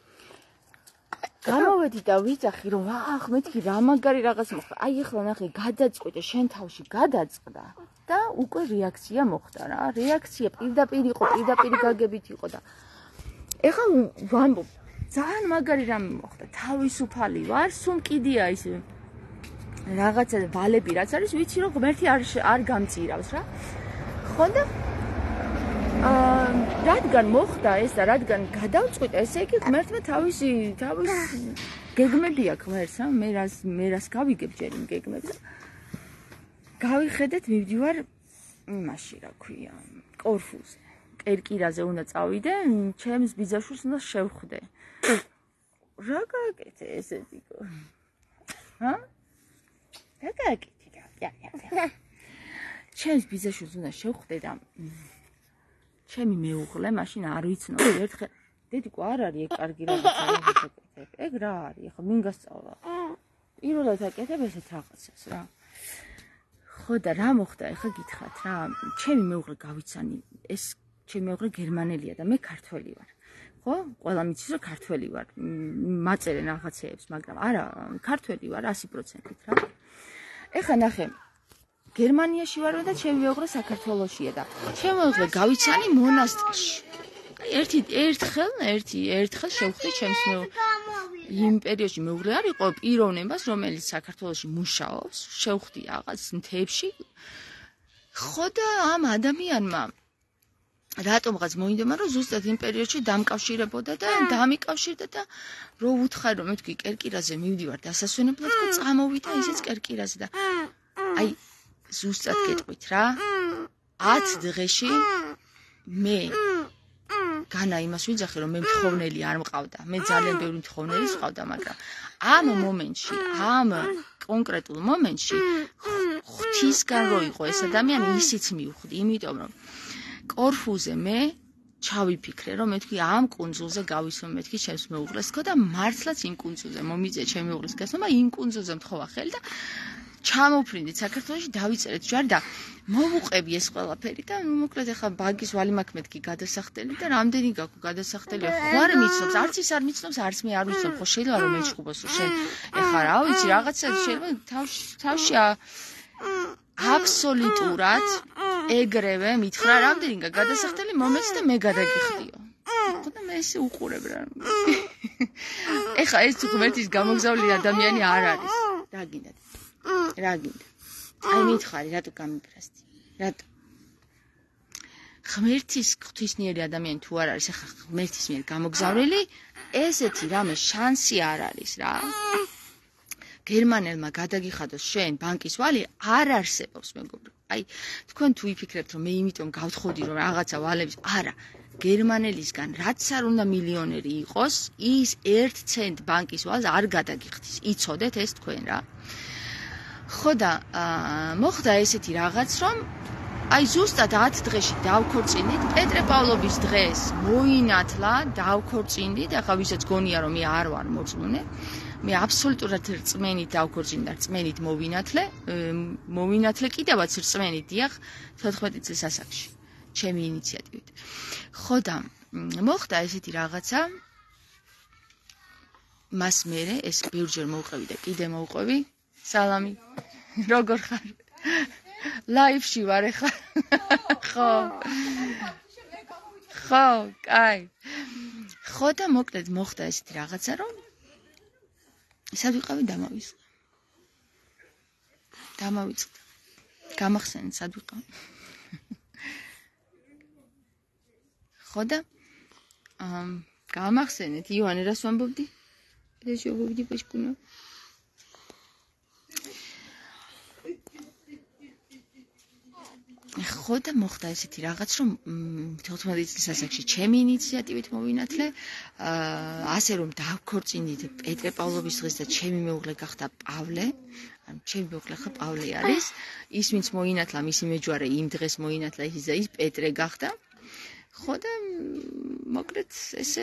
გამოვედი და ვიძახი რომ აახ მეთქი რა მაგარი რაღაც მოხდა აი ეხლა ნახე გადაწყვიტე შენ თავში გადაწყდა და უკვე რეაქცია მოხდა რა რეაქცია პირდაპირ იყო პირდაპირ გაგებით იყო და ეხლა ვამბობ ძალიან მაგარი რამე მოხდა თავისუფალი ვარ სულ კიდია ის რაღაცა ვალები რაც არის ვიცი რომ ღმერთი არ არ გამწირავს რა ხო და აა რადგან მოხდა ეს და რადგან გადავწყვიტე ესე იგი ღმერთმა თავისი თავის გეგმები აქვს ღმერთს ა მე რას მე რას გავიგებ ჯერ იმ გეგმებს გავიხედეთ მივდივარ იმაში რა ქვია კორფუზე კერკირაზე უნდა წავიდე ჩემს ბიძაშვილს უნდა შევხვდე რა გააკეთე ესეთი ჰა რა გააკეთე რა რა ჩემს ბიძაშვილს უნდა შევხვდე და ჩემი მეუღლე მაშინ არ ვიცნობ ერთხელ დედიკო არ არის ეგ კარგი რაღაცა აკეთებ ეგ რა არის ახლა მინ გასწავლა პირველად აკეთებ ესეთ რაღაცას რა ხო და რა მოხდა ახლა გითხრათ რა ჩემი მეუღლე გავიცანი ეს ჩემი მეუღლე გერმანელია და მე ქართველი ვარ ხო ყველა მიცის რომ ქართველი ვარ მაწერენ რაღაცეებს მაგრამ არა ქართველი ვარ ათი პროცენტით რა ეხლა ნახე გერმანიაში ვარო და ჩემი მეუღლე საქართველოშია და ჩემი მეუღლე გავიცანი მონასტრში. ერთი ერთხელ, ერთი ერთხელ შევხვდი ჩემს იმ პერიოდში მეუღლე არ იყო პიროვნებას, რომელიც საქართველოში მუშაობს, შევხვდი რაღაც მთებში. ხო და ამ ადამიანმა რატომღაც მოინდომა რომ ზუსტად იმ პერიოდში დამკავშირებოდა და დამიკავშირდა და რო უთხარ რომ მე თქვი კერკირაზე მივდივარ დასასვენებლად და წამოვიდა ისიც კერკირაზე და აი ზუსტად გეტყვით რა ათ დღეში მე განა იმას ვიძახი რომ მე მთხოვნელი არ მყავდა მე ძალიან ბევრი მთხოვნელი მყავდა მაგრამ ამ მომენტში ამ კონკრეტულ მომენტში ღვთისგან რო იყო ეს ადამიანი ისიც მივხვდი იმიტომ რომ კორფუზე მე ჩავიფიქრე რომ მეთქი ამ კუნძულზე გავისვენ მეთქი ჩემს მეუღლეს თქო და მართლაც იმ კუნძულზე მომიძე ჩემი მეუღლის გასვლა იმ კუნძულზე მთხოვა ხელი და ჩამოვფრინდით საქართველოში დავიწერეთ ჯარ და მოვუყები ეს ყველაფერი და მოკლედ ახლა ბაგის ვალი მაქვს მეთქი გადასახდელი და რამდენი გაქვს გადასახდელი ხო არ მიცნობს არც ის არ მიცნობს არც მე არ ვიცნობ ხო შეიძლება რომ მეჭუბოსო შენ ეხლა რა ვიცი რაღაცა შეიძლება თავში თავში აბსოლუტურად ეგრევე მითხრა რამდენი გადასახდელი მომეც და მე გადაგიხდიო ხო და მე ესე უყურებ რა ეხლა ეს ღმერთის გამოგზავნილი ადამიანი არ არის რა გინდათ რა გინდა აი მითხარი რატო გამიბრასდი რატო ღმერთის ღვთისმიერი ადამიანი თუ არ არის ახლა ღმერთის მიერ გამოგზავნილი ესეთი რამე შანსი არ არის რა გერმანელმა გადაგიხადოს შენ ბანკის ვალი არ არსებობს მეგობრო აი თქვენ თუ იფიქრებთ რომ მე იმიტომ გავთხოვდი რომ რაღაცა ვალების არა გერმანელისგან რაც არ უნდა მილიონერი იყოს ის ერთ ცენტ ბანკის ვალს არ გადაგიხდის იცოდეთ ეს თქვენ რა ხო და მოხდა ესეთი რაღაც რომ აი ზუსტად ათ დღეში დავქორწინდით პეტრე პავლობის დღეს მოინათლა დავქორწინდით ახლა ვისაც გონია რომ მე არ ვარ მოწმუნე მე აბსოლუტურად რწმენით დავქორწინდა რწმენით მოვინათლე მოვინათლე კიდევაც რწმენით დიახ თოთხმეტი წლის ასაკში ჩემი ინიციატივით ხო და მოხდა ესეთი რაღაცა მას მერე ეს ბევრჯერ მოვყევი და კიდე მოვყვევი სალამი როგორ ხარ ლაივში ვარ ახლა ხო ხო კაი ხო და მოკლედ მოხდა ესეთი რაღაცა რომ სად ვიყავი დამავიწყე. დამავიწყე. გამახსენეთ სად ვიყავი. ხო და ამ გამახსენეთ ივანე რას ვამბობდი? ეს შევობდი ბეჭკუნო. ხო და მოხდა ესეთი რაღაც რომ თოთხმეტი წლის ასაკში ჩემი ინიციატივით მოვინათლე ასე რომ დავქორწინდით პეტრე პავლოვის დღეს და ჩემი მეუღლე გახდა პავლე ან ჩემი მეუღლე ხა პავლე არის ის ვინც მოინათლა მისი მეჯვარე იმ დღეს მოინათლა ის და ის პეტრე გახდა ხო და მოკლედ ესე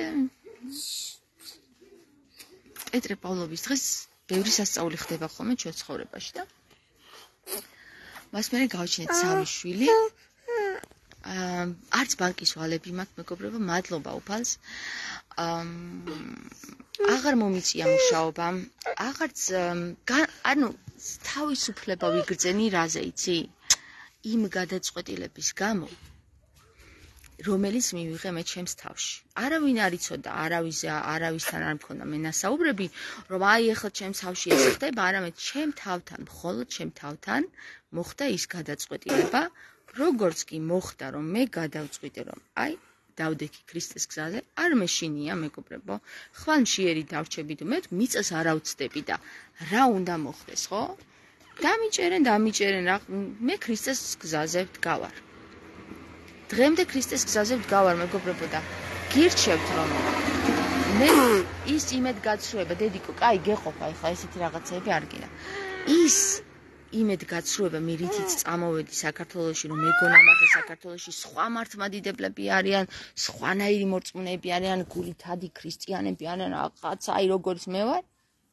პეტრე პავლოვის დღეს ბევრი სასწაული ხდება ხოლმე ჩვენ ცხოვრებაში და მას მერე გავჩნეთ სამი შვილი. აა არც ბანკის ვალები მაქვს მეგობრებო, მადლობა უფალს. აა აღარ მომიწია მუშაობა, აღარც ანუ თავისუფლება ვიგრძენი რაზე იცი? იმ გადაწყვეტილების გამო რომელიც მივიღე მე ჩემს თავში. არავინ არ იცოდა, არავის არავისთან არ მქონდა მენასაუბრები, რომ აი ახლა ჩემს თავში ეს ხდება, არამედ ჩემ თავთან, მხოლოდ ჩემ თავთან მოხდა ის გადაწყვეტილება, როგორც კი მოხდა, რომ მე გადავწყვიტე, რომ აი დავდექი ქრისტეს გზაზე, არ მეშინია მეგობრებო, ხვალ მშიერი დავრჩები თუ მე მიწას არ ავწდები და რა უნდა მოხდეს, ხო? დამიჭერენ, დამიჭერენ რა, მე ქრისტეს გზაზე ვდგავარ. დღემდე ქრისტეს გზაზე ვდგავარ მეგობრებო და გირჩევთ რომ მე ის იმედ გაცრუება დედიკო, კაი გეყოფა ეხლა ესეთი რაღაცები არ გინდა. ის იმედ გაცრუება მე რითიც წამოვედი საქართველოში რომ მეგონა მართლა საქართველოში სხვა მართლმადიდებლები არიან, სხვანაირი მორწმუნეები არიან, გულითადი ქრისტიანები არიან, რაღაცა აი როგორც მე ვარ.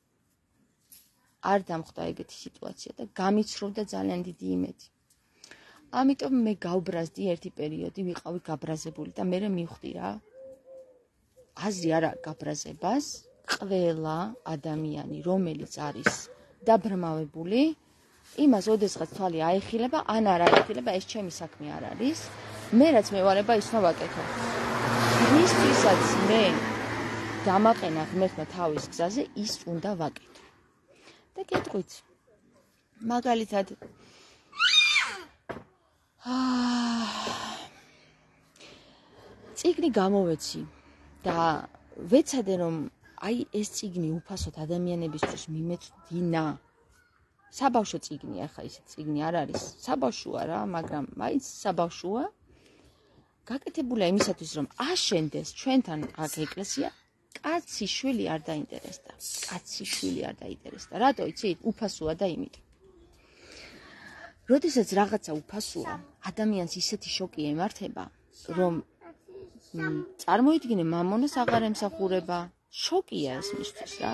არ დამხვდა ეგეთი სიტუაცია და გამიცრუდა ძალიან დიდი იმედი. ამიტომ მე გავბრაზდი ერთი პერიოდი, ვიყავი გაბრაზებული და მე მივხვდი რა. აზრი არა გაბრაზებას, ყველა ადამიანი, რომელიც არის დაბრმავებული, იმას ოდესღაც თვალი აეხილება, ან არ აეხილება, ეს ჩემი საქმე არ არის. მე რაც მევალება ის უნდა ვაკეთო. ვისთვისაც მე დამაყენა ღმერთმა თავის გზაზე, ის უნდა ვაკეთო. და გეტყვით. მაგალითად წიგნი გამოვეცი და ვეცადე რომ აი ეს წიგნი უფასოდ ადამიანებისთვის მიმეწვდინა. საბავშვო წიგნია, ხა ისე წიგნი არ არის. საბავშვოა რა, მაგრამ მაინც საბავშვოა. გაკეთებულია იმისათვის რომ აშენდეს ჩვენთან აქ ეკლესია, კაცი შვილი არ დაინტერესდა. კაცი შვილი არ დაინტერესდა. რატო იცით? უფასოა და იმიტომ. როდესაც რაღაცა უფასოა, ადამიანს ისეთი შოკი ემართება, რომ წარმოიდგინე მამონას აღარ ემსახურება, შოკია ეს მისთვის რა.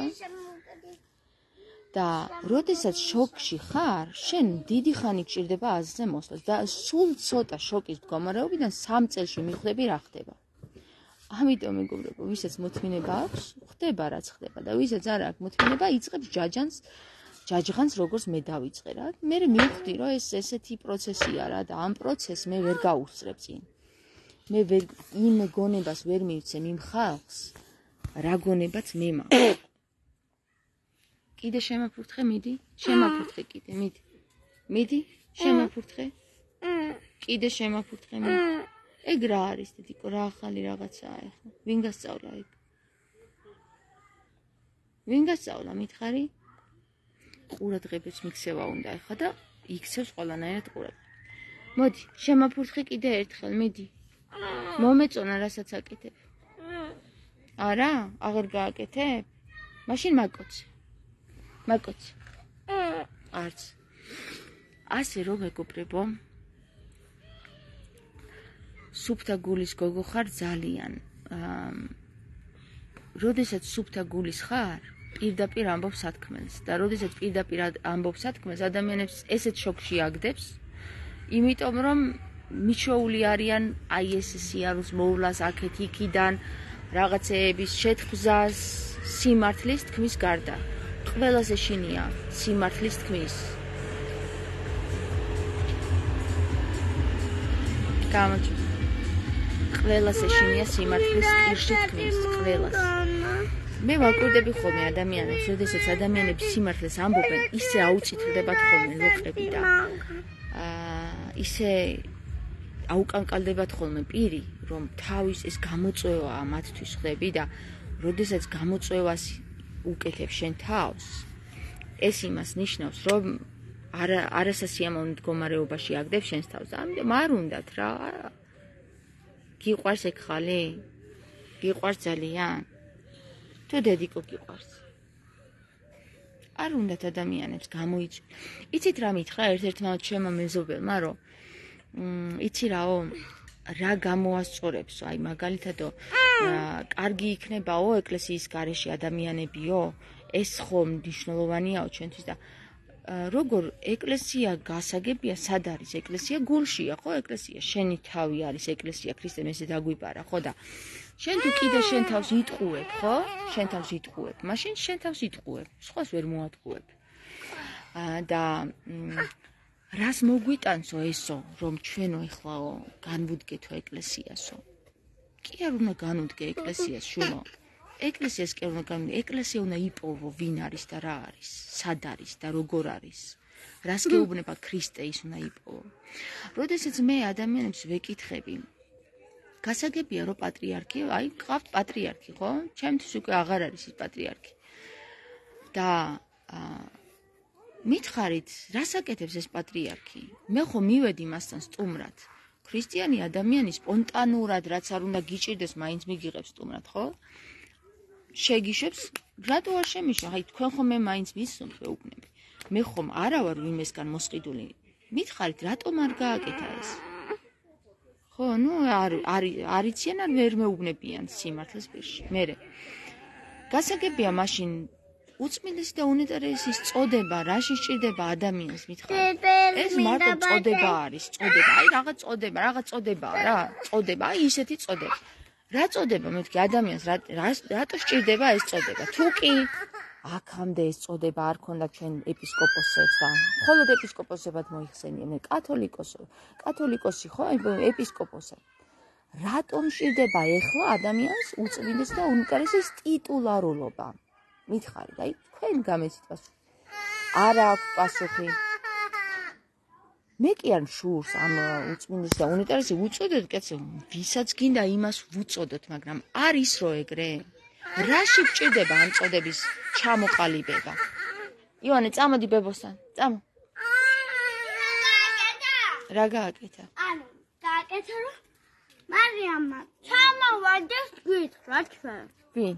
და როდესაც შოკში ხარ, შენ დიდი ხანი გჭირდება აზრზე მოსვლას და სულ ცოტა შოკის მდგომარეობიდან სამ წელში მიხვდები რა ხდება. ამიტომ მეგობრებო, ვისაც მოთმინება აქვს, ხდება რაც ხდება და ვისაც არ აქვს მოთმინება, იწყებს ჯაჯანს ჯაჯღანს როგორც მე დავიწყე რა. მე მივხვდი რომ ეს ესეთი პროცესია რა და ამ პროცესს მე ვერ გავუსწრებ წინ. მე ვერ იმ გონებას ვერ მივცემ იმ ხალხს, რა გონებაც მე მაქვს. კიდე შემაფურთხე, მიდი, შემაფურთხე კიდე, მიდი. მიდი, შემაფურთხე. კიდე შემაფურთხე, მიდი. ეგ რა არის დედიკო, რა ახალი რაღაცაა ახლა. ვინ გასწავლა ეგ? ვინ გასწავლა, მითხარი? ყურადღების მიქცევა უნდა ახლა და იქცევს ყველანაირად ყურადღება. მოდი, შემაფურთხე კიდე ერთხელ, მიდი. მომეწონა რასაც აკეთებ. არა, აღარ გააკეთებ? მაშინ მაკოცე. მაკოცე. არც. ასე რომ მეგობრებო, სუფთა გულის გოგო ხარ ძალიან. როდესაც სუფთა გულის ხარ, პირდაპირ ამბობს სათქმელს და როდესაც პირდაპირ ამბობს სათქმელს, ადამიანებს ესეთ შოკში აგდებს, იმიტომ რომ მიჩვეული არიან აი ეს სიარულს მოვლას აქეთ იქიდან, რაღაცეების შეთხზას, სიმართლის თქმის გარდა. ყველას ეშინია სიმართლის თქმის. გამოჩ ყველას ეშინია სიმართლის კირში თქმის, ყველას. მე ვაკურდები ხოლმე ადამიანებს, როდესაც ადამიანები სიმართლეს ამბობენ, ისე აუწითრდებათ ხოლმე ლოყები და აა ისე აუკანკალდებათ ხოლმე პირი, რომ თავის ეს გამოწვევაა მათთვის ხდები და როდესაც გამოწვევას უკეთებ შენ თავს, ეს იმას ნიშნავს, რომ არა არასასიამოვნო მდგომარეობაში აგდებ შენს თავს და ამიტომ არ უნდათ რა. გიყვარს ეგ ხალი? გიყვარს ძალიან? თუ დედიკო გიყვარს? არ უნდათ ადამიანებს გამოიწვიო. იცით რა მითხრა ერთ-ერთმა ჩემმა მეზობელმა, რომ იცი რაო, რა გამოასწორებსო, აი მაგალითადო, კარგი იქნებაო ეკლესიის გარეშე ადამიანებიო, ეს ხომ მნიშვნელოვანიაო ჩვენთვის და როგორ ეკლესია გასაგებია, სად არის ეკლესია? გულშია, ხო ეკლესია? შენი თავი არის ეკლესია, ქრისტემ ესე დაგვიპარა, ხო და შენ თუ კიდე შენ თავს იტყუებ, ხო? შენ თავს იტყუებ, მაშინ შენ თავს იტყუებ, სხვას ვერ მოატყუებ. და რას მოგვიტანსო ესო, რომ ჩვენო ეხლაო განვუდგეთო ეკლესიასო? კი არ უნდა განუდგე ეკლესიას, შულო. ეკლესიას კი არ უნდა განუდგე, ეკლესია უნდა იპოვო, ვინ არის და რა არის, სად არის და როგორ არის. რას გეუბნება ქრისტე ის უნდა იპოვო. როდესაც მე ადამიანებს ვეკითხები, გასაგებია რომ პატრიარქი, აი გყავთ პატრიარქი, ხო? ჩემთვის უკვე აღარ არის ის პატრიარქი. და მითხარით, რას აკეთებს ეს პატრიარქი? მე ხო მივედი მასთან სტუმრად. ქრისტიანი ადამიანი სპონტანურად, რაც არ უნდა გიჭირდეს, მაინც მიგიღებს სტუმრად, ხო? შეგიშვებს, რატო არ შემიშვა? აი თქვენ ხომ მე მაინც მისვამთ ვეუბნები. მე ხომ არა ვარ ვინმესგან მოსყიდული. მითხარით, რატომ არ გააკეთა ეს? ხო, ნუ არ არიციან არ ვერ მეუბნებიან სიმართლეს პირში. მერე გასაგებია მაშინ უწმინდესი და უნეტარესის წოდება, რაში სჭირდება ადამიანს მითხარით? ეს მარტო წოდება არის, წოდება. აი რაღაც წოდება, რაღაც წოდებაა რა, წოდება, აი ისეთი წოდება. რა წოდება, მე ვთქვი, ადამიანს რატო სჭირდება ეს წოდება? თუ კი აქამდე ეს წოდება არ ქონდა ჩვენ ეპისკოპოსებს და მხოლოდ ეპისკოპოსებად მოიხსენიებდნენ, კათოლიკოსი, კათოლიკოსი ხო, ეპისკოპოსი. რატომ სჭირდება ეხლა ადამიანს უწმინდესი და უნეტარესის ტიტულარულობა? მითხარით, აი თქვენ გამეცით პასუხი. არა აქვს პასუხი. მე კი არ მშურს ამ უწმინდესი და უნეტარესი უწოდოთ, კაცო, ვისაც გინდა იმას ვუწოდოთ, მაგრამ არის რო ეგრე? რაში გჭირდება ამ წოდების ჩამოყალიბება? ივანე, წამოდი ბებოსთან, წამო. რა გააკეთა? ანუ, გააკეთა რომ მარიამმა ჩამოვარდეს გითხრა ჩვენ. ვინ?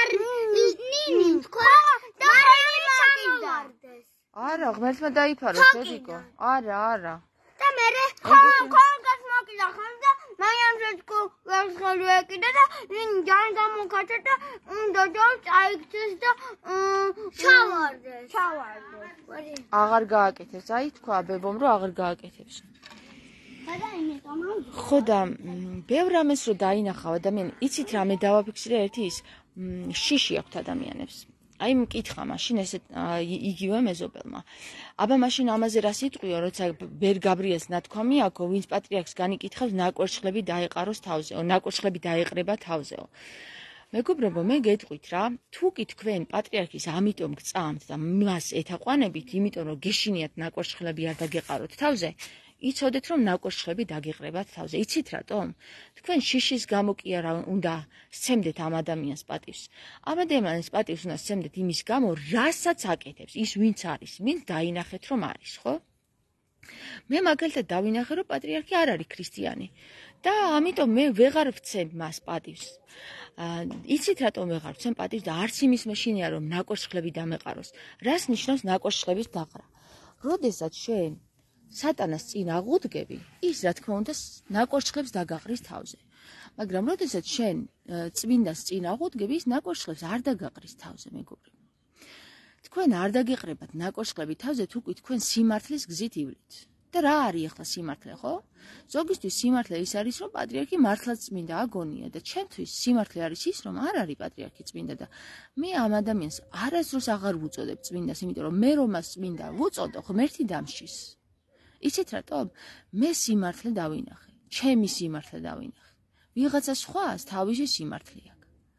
ნინი თქვა და ხელი ჩამოვარდეს. არა, ღმერთმა დაიფარო, დედიკო. არა, არა. და მერე ხონგას მოკიდა ხომ და მაიამზე თქო ვერცხელი ეკიდა და ნინი ჯანი გამოკაჩა და უნდა ჯავს წაიქცეს და ჩავარდეს. ჩავარდეს. აღარ გააკეთებს, აი თქვა ბებომ რომ აღარ გააკეთებს. და იმიტომ ხო და ბევრ ამას რო დაინახავ ადამიანი, იცით რა მე დავაფიქსირე ერთი ის შიში აქვთ ადამიანებს. აი მკითხა მაშინ ესე იგივე მეზობელმა. აბა მაშინ ამაზე რას იტყვიო, როცა ბერ გაბრიელს ნათქვამი აქვს, ვინც პატრიარქს განიკითხავს, ნაკვერცხლები დაეყაროს თავზეო, ნაკვერცხლები დაეყრება თავზეო. მეგობრებო, მე გეტყვით რა, თუ კი თქვენ პატრიარქის ამიტომ გწამთ და მას ეთაყვანებით, იმიტომ რომ გეშინიათ ნაკვერცხლები არ დაგეყაროთ თავზე, იცოდეთ რომ ნაკვერცხლები დაგეყრებათ თავზე. იცით რატომ? თქვენ შიშის გამო კი არა უნდა სცემდეთ ამ ადამიანს პატივს. ამ ადამიანს პატივს უნდა სცემდეთ იმის გამო, რასაც აკეთებს, ის ვინც არის, ვინც დაინახეთ რომ არის, ხო? მე მაგალითად დავინახე რომ პატრიარქი არ არის ქრისტიანი და ამიტომ მე ვეღარ ვცემ მას პატივს. იცით რატომ ვეღარ ვცემ პატივს და არც იმის მეშინია რომ ნაკვერცხლები დამეყაროს. რას ნიშნავს ნაკვერცხლების დაყრა? როდესაც შენ სატანას წინ აღუდგები, ის რა თქმა უნდა ნაკვერცხლებს დაგაყრის თავზე. მაგრამ როდესაც შენ წმინდას წინ აღუდგები, ის ნაკვერცხლებს არ დაგაყრის თავზე, მეგობრებო. თქვენ არ დაგეყრებათ ნაკვერცხლები თავზე, თუ კი თქვენ სიმართლის გზით ივლით. და რა არის ახლა სიმართლე, ხო? ზოგისთვის სიმართლე ის არის, რომ პატრიარქი მართლაც წმინდა აგონია და ჩემთვის სიმართლე არის ის, რომ არ არის პატრიარქი წმინდა და მე ამ ადამიანს არასდროს აღარ ვუწოდებ წმინდას, იმიტომ რომ მე რომ მას წმინდა ვუწოდო, ღმერთი დამშის. იცით რატომ? მე სიმართლე დავინახე, ჩემი სიმართლე დავინახე. ვიღაცა სხვას თავისი სიმართლე აქვს.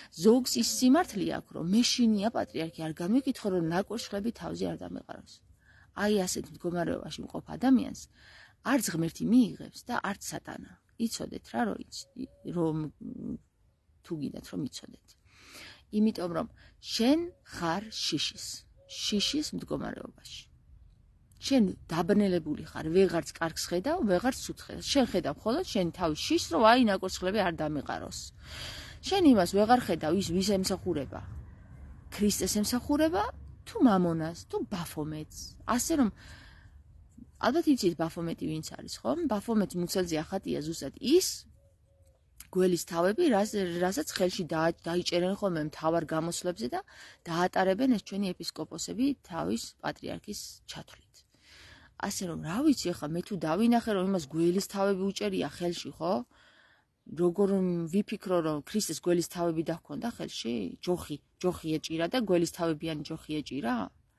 ზოგს ის სიმართლე აქვს, რომ მე შინია პატრიარქი არ გამიკითხო, რომ ნაკურშლები თავზე არ დამეყაროს. აი ასეთ მდგომარეობაში მყოფ ადამიანს არც ღმერთი მიიღებს და არც სატანა. იცოდეთ რა, რომ თუ გინდათ რომ იცოდეთ. იმიტომ რომ შენ ხარ შიშის, შიშის მდგომარეობაში. შენ დაბნელებული ხარ, ვეღარც კარგს ხედავ, ვეღარც ცუდს ხედავ. შენ ხედავ მხოლოდ შენ თავის შიშს, რომ აი ნაკურშლები არ დამეყაროს. შენ იმას ვეღარ ხედავ, ის ვის ემსახურება? ქრისტეს ემსახურება თუ მამონას, თუ ბაფომეტს. ასე რომ ალბათ იცით ბაფომეტი ვინც არის, ხო? ბაფომეტს მუცელზე ახატია ზუსტად ის გველის თავები, რასაც ხელში დაიჭერენ ხოლმე მთავარ გამოსვლებზე და დაატარებენ ეს ჩვენი ეპისკოპოსები თავის პატრიარქის ჩათვლით. ასე რომ რა ვიცი, ახლა მე თუ დავინახე, რომ იმას გველის თავები უჭერია ხელში, ხო? როგორ ვიფიქრო, რომ ქრისტეს გველის თავები დahქონდა ხელში? ჯოხი, ჯოხი ეჭირა და გველის თავებიანი ჯოხი ეჭირა?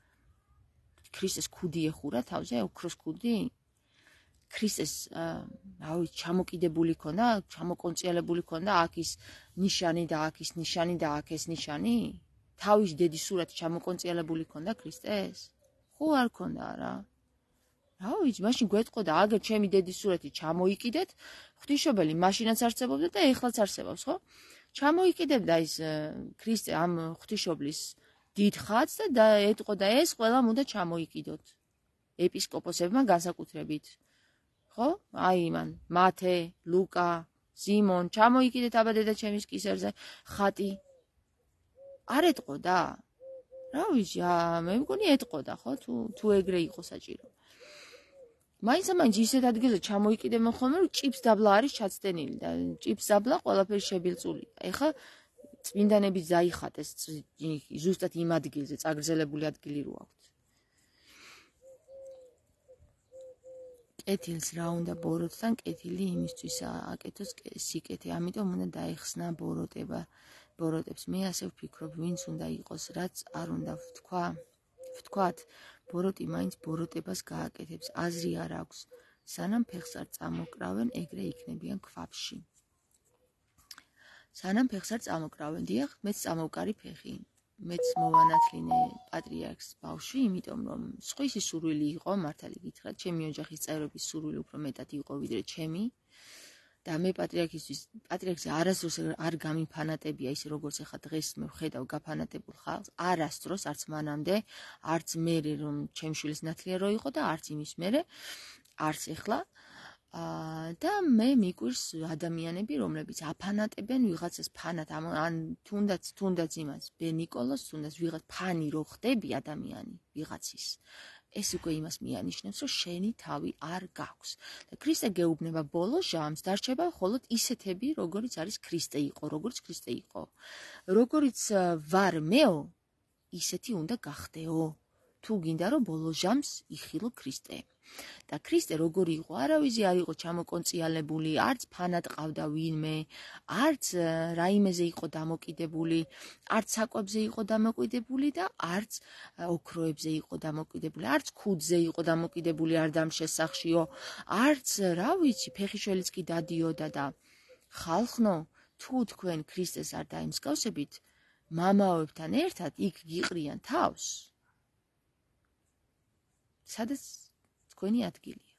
ქრისტეს ქუდი ეხურა თავზე, ოქროს ქუდი? ქრისტეს, რა ვიცი, ჩამოკიდებული ქონდა, ჩამოკონწიალებული ქონდა აქ ის ნიშანი და აქ ის ნიშანი და აქ ეს ნიშანი? თავის დედის სურათი ჩამოკონწიალებული ქონდა ქრისტეს? ხო არ ქონდა რა. რა ვიცი, მაშინ გვეტყოდა, აგერ ჩემი დედის სურათი ჩამოიკიდეთ, ღვთისმშობელი მაშინაც არსებობდა და ეხლაც არსებობს, ხო? ჩამოიკიდებდა ის ქრისტე ამ ღვთისმშობლის დიდ ხატს და ეტყოდა ეს ყველა უნდა ჩამოიკიდოთ. ეპისკოპოსებმა განსაკუთრებით. ხო? აი მან მათე, ლუკა, სიმონ, ჩამოიკიდეთ აბა დედა ჩემის კისერზე ხატი. არ ეტყოდა? რა ვიცი, მე მგონი ეტყოდა, ხო? თუ თუ ეგრე იყო საჭირო. მაინც ამაინც ისეთ ადგილზე ჩამოიკიდებენ ხოლმე, რომ ჭიფს დაბლა არის ჩაცდენილი და ჭიფს დაბლა ყველაფერი შებილწული. ეხა წმინდანები დაიხატეს ზუსტად იმ ადგილზე, წაგრძელებული ადგილი რო აქვთ. კეთილს რა უნდა ბოროტთან, კეთილი იმისთვის აკეთოს სიკეთე, ამიტომ უნდა დაეხსნა ბოროტება, ბოროტებს. მე ასე ვფიქრობ, ვინც უნდა იყოს, რაც არ უნდა ვთქვა, ვთქვათ, ბოროტი მაინც ბოროტებას გააკეთებს, აზრი არ აქვს, სანამ ფეხს არ წამოკრავენ, ეგრე იქნებიან ქვაბში. სანამ ფეხს არ წამოკრავენ, დიახ, მეც წამოვკარი ფეხი. მეც მოვანათლინე პატრიარქს ბავშვი, იმიტომ რომ სხვისი სურვილი იყო, მართალი გითხრათ, ჩემი ოჯახის წევრების სურვილი უფრო მეტად იყო ვიდრე ჩემი. და მე პატრიარქისთვის, პატრიარქზე არასდროს არ გამიფანატებია ისე როგორც ახლა დღეს მე ვხედავ გაფანატებულ ხალხს, არასდროს, არც მანამდე, არც მერე რომ ჩემშვილის ნათლია რო იყო და არც იმის მერე, არც ახლა. და მე მიკვირს ადამიანები, რომლებიც აფანატებენ ვიღაცას ფანად, ან თუნდაც თუნდაც იმას, ბენიკოლოს, თუნდაც ვიღაც ფანი რო ხდები ადამიანი ვიღაცის. ეს უკვე იმას მიანიშნებს, რომ შენი თავი არ გაქვს. და ქრისტე გეუბნება ბოლო ჟამს, დარჩება მხოლოდ ისეთები, როგორიც არის ქრისტე იყო, როგორც ქრისტე იყო. როგორიც ვარ მეო, ისეთი უნდა გახდეო. თუ გინდა რომ ბოლო ჟამს იხილო ქრისტე. და ქრისტე როგორი იყო, არავისი არ იყო ჩამოკონწიალებული, არც ფანად ყავდა ვინმე, არც რაიმეზე იყო დამოკიდებული, არც საკვებზე იყო დამოკიდებული და არც ოქროებზე იყო დამოკიდებული, არც ქუდზე იყო დამოკიდებული არ დამშეს სახშიო, არც რა ვიცი, ფეხიშველიც კი დადიოდა და ხალხნო, თუ თქვენ ქრისტეს არ დაიმსგავსებით, მამაოებთან ერთად იქ გიყრიან თავს. სადაც თქვენი ადგილია.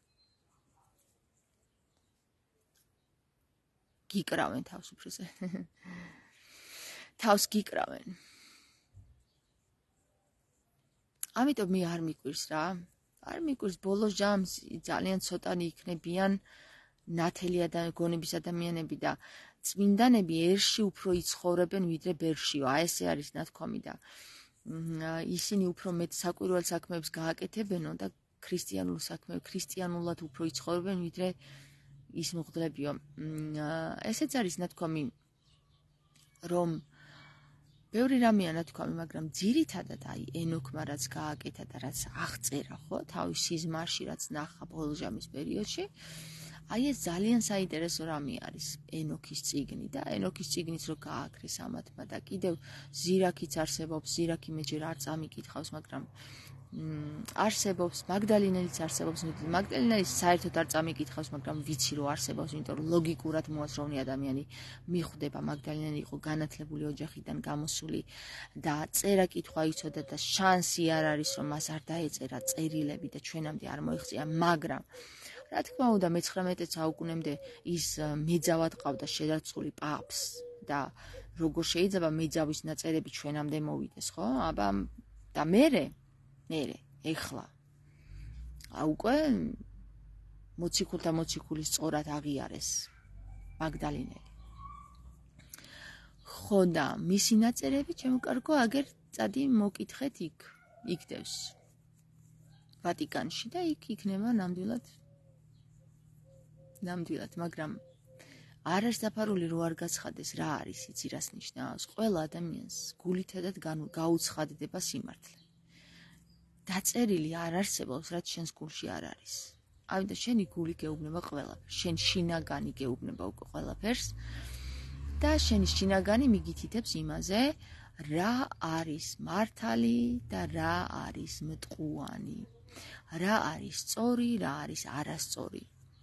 გიკრავენ თავს უფროსე. თავს გიკრავენ. ამიტომ მე არ მიკვირს რა. არ მიკვირს ბოლო ჟამს ძალიან ცოტანი იქნებიან ნათელი გონების ადამიანები და წმინდანები ერში უფრო იცხოვრებენ ვიდრე ბერშიო. აი ესე არის ნათქვამი და ისინი უფრო მეტ საკვირველ საქმეებს გააკეთებენო და ქრისტიანულ საქმეებს, ქრისტიანულად უფრო იცხოვრებენ ვიდრე ის მღვდლებიო. ესეც არის ნათქვამი, რომ ბევრი რამეა ნათქვამი, მაგრამ ძირითადად აი ენოქმა რაც გააკეთა და რაც აღწერა, ხო, თავის სიზმარში, რაც ნახა ბოლო ჟამის პერიოდში, აი ეს ძალიან საინტერესო რამე არის ენოქის წიგნი და ენოქის წიგნიც რო გააკრეს ამათმა და კიდევ ზირაქიც არსებობს, ზირაქი მე ჯერ არ წამიკითხავს, მაგრამ არსებობს, მაგდალინელიც არსებობს, მაგდალინელის საერთოდ არ წამიკითხავს, მაგრამ ვიცი რომ არსებობს, იმიტომ რომ ლოგიკურად მოაზროვნე ადამიანი მიხვდება, მაგდალინელი იყო განათლებული ოჯახიდან გამოსული და წერა კითხვა იცოდა და შანსი არ არის რომ მას არ დაეწერა წერილები და ჩვენამდე არ მოიღწია, მაგრამ რა თქმა უნდა მეცხრამეტე საუკუნემდე ის მეძავად ყავდა შედარწმული პაპს და როგორ შეიძლება მეძავის ნაწერები ჩვენამდე მოვიდეს, ხო? აბა და მერე მერე ეხლა უკვე მოციქულთა მოციქულის სწორად აღიარეს მაგდალინელი. ხო და მისი ნაწერები ჩემო კარგო აგერ წადი მოკითხეთ იქ იქდევს ვატიკანში და იქ იქნება ნამდვილად ნამდვილად, მაგრამ არ არის დაფარული რო არ გაცხადეს რა არის იცი რას ნიშნავს ყველა ადამიანს გულითადად გაუცხადდება სიმართლე. დაწერილი არ არსებობს, რაც შენს გულში არ არის. ამიტომ შენი გული გეუბნება ყველაფერს, შენ შინაგანი გეუბნება უკვე ყველაფერს და შენი შინაგანი მიგითითებს იმაზე, რა არის მართალი და რა არის მტყუანი, რა არის სწორი, რა არის არასწორი.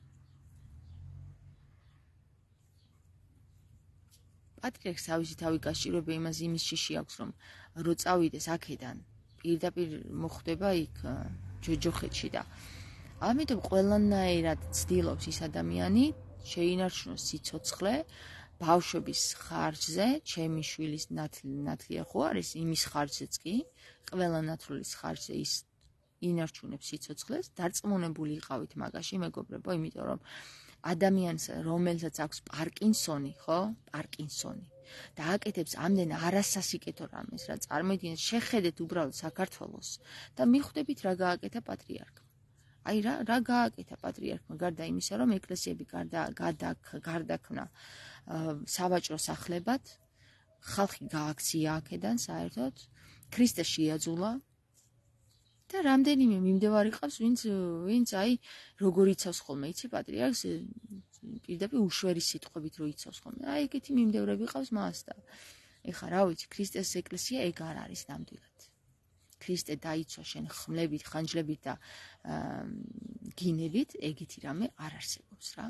პატრიარქს თავისი თავი გასჭიროება იმას იმის შიში აქვს, რომ რო წავიდეს აქედან პირდაპირ მოხვდება იქ ჯოჯოხეთში და ამიტომ ყველანაირად ცდილობს ის ადამიანი შეინარჩუნოს სიცოცხლე ბავშვების ხარჯზე, ჩემი შვილის ნათლია ხო არის იმის ხარჯზეც კი, ყველა ნათლულის ხარჯზე ის ინარჩუნებს სიცოცხლეს, დარწმუნებული იყავით მაგაში მეგობრებო, იმიტომ რომ ადამიანს რომელსაც აქვს პარკინსონი, ხო? პარკინსონი და აკეთებს ამდენ არასასიკეთო რამეს, რა წარმოიდგინეთ, შეხედეთ უბრალოდ საქართველოს და მიხვდებით რა გააკეთა პატრიარქმა. აი რა რა გააკეთა პატრიარქმა, გარდა იმისა, რომ ეკლესიები გარდაქმნა სავაჭრო სახლებად, ხალხი გააქცია აქედან საერთოდ, ქრისტე შეაძულა და რამდენიმე მიმდევარი ყავს, ვინც ვინც აი როგორ იცავს ხოლმე, იცი პატრიარქს პირდაპირ უშვერი სიტყვებით რო იცავს ხოლმე. აი ეგეთი მიმდევრები ყავს მას და ეხა რა ვიცი, ქრისტეს ეკლესია ეგ არ არის ნამდვილად. ქრისტე დაიცვა შენ ხმლებით, ხანჯლებით და გინებით, ეგეთი რამე არ არსებობს რა.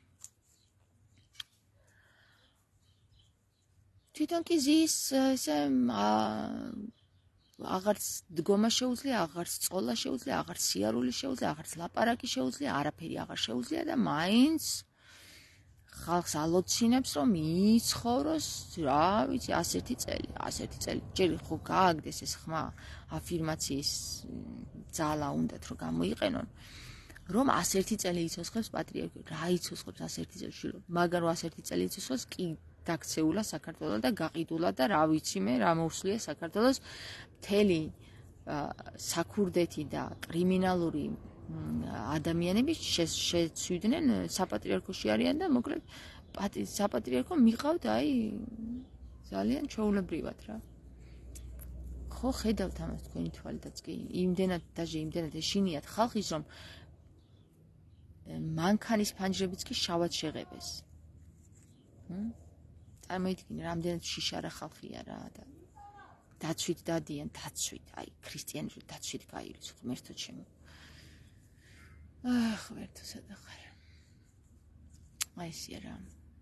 თვითონ კი ზის ესე აღარც დგომა შეუძლია, აღარც წოლა შეუძლია, აღარც სიარული შეუძლია, აღარც ლაპარაკი შეუძლია, არაფერი აღარ შეუძლია და მაინც ხალხს ალოცინებს, რომ იცხოვროს, რა ვიცი, ასეთი წელი, ასეთი წელი. ჯერ ხო გააგდეს ეს ხმა აფირმაციის ძალა უნდათ რომ გამოიყენონ, რომ ასეთი წელი იცოცხლებს პატრიარქი, რა იცოცხლებს ასეთი წელი შვილო, მაგრამ რომ ასეთი წელი იცოცხლებს კი დაქცეულა საქართველოს და გაყიდულა და რა ვიცი მე, რა მოусლია საქართველოს მთელი საქურდეთი და კრიმინალური ადამიანები შეცვიდნენ საპატრიარქოში არიან და მოკლედ საპატრიარქო მიყავთ აი ძალიან ჩვეულებრივად რა. ხო ხედავთ ამას თქვენი თვალითაც კი, იმდენად დაჟე იმდენად ეშინიათ ხალხის, რომ მანქანის ფანჯრებიც კი შავად შეღებეს. წარმოიდგინე, რამდენად შიშარა ხალხია რა და დაცვით დადიან, დაცვით, აი ქრისტიანული დაცვით გაივლის ღმერთო ჩემო. აх, ღმერთო სადახარ. აი ესია რა.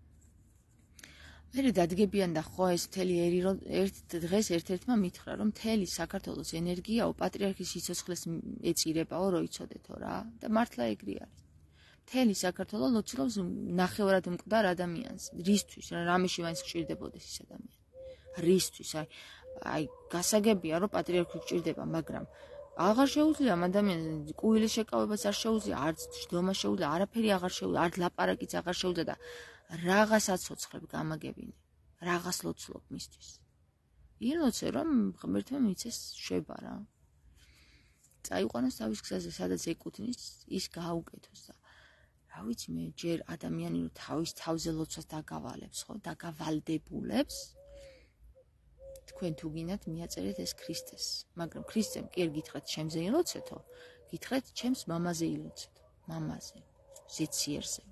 მე დადგებიან და ხო ეს მთელი ერი რომ ერთ დღეს ერთ-ერთმა მითხრა, რომ მთელი საქართველოს ენერგიაო პატრიარქის სიცოცხლეს ეწირებაო, რო იცოდეთო რა და მართლა ეგრე არის. მთელი საქართველო ლოცულობს ნახევრად მკვდარ ადამიანს. რისთვის? რამეში მაინც გჭირდებოდეს ის ადამიანი. რისთვის? აი აი გასაგებია რომ პატრიარქი გჭირდება, მაგრამ აღარ შეუძლია ამ ადამიანს კუილის შეკავებას არ შეუძლია, არც ჯდომა შეუძლია, არაფერი აღარ შეუძლია, არც ლაპარაკიც აღარ შეუძლია და რაღაც აცოცხლებ გამაგებინე. რაღაც ლოცულობ მისთვის. ილოცე რომ ღმერთმა მიცეს შვება რა. წაიყვანოს თავის გზაზე, სადაც ეკუთვნის, ის გააუკეთოს და რა ვიცი მე, ჯერ ადამიანი რომ თავის თავზე ლოცვას დაგავალებს, ხო, დაგავალდებულებს. თქვენ თუ გინდათ მიაწერეთ ეს ქრისტეს, მაგრამ ქრისტემ კი არ გითხრათ ჩემზე ილოცეთო, გითხრათ ჩემს მამაზე ილოცეთო, მამაზე, ზეციერზე.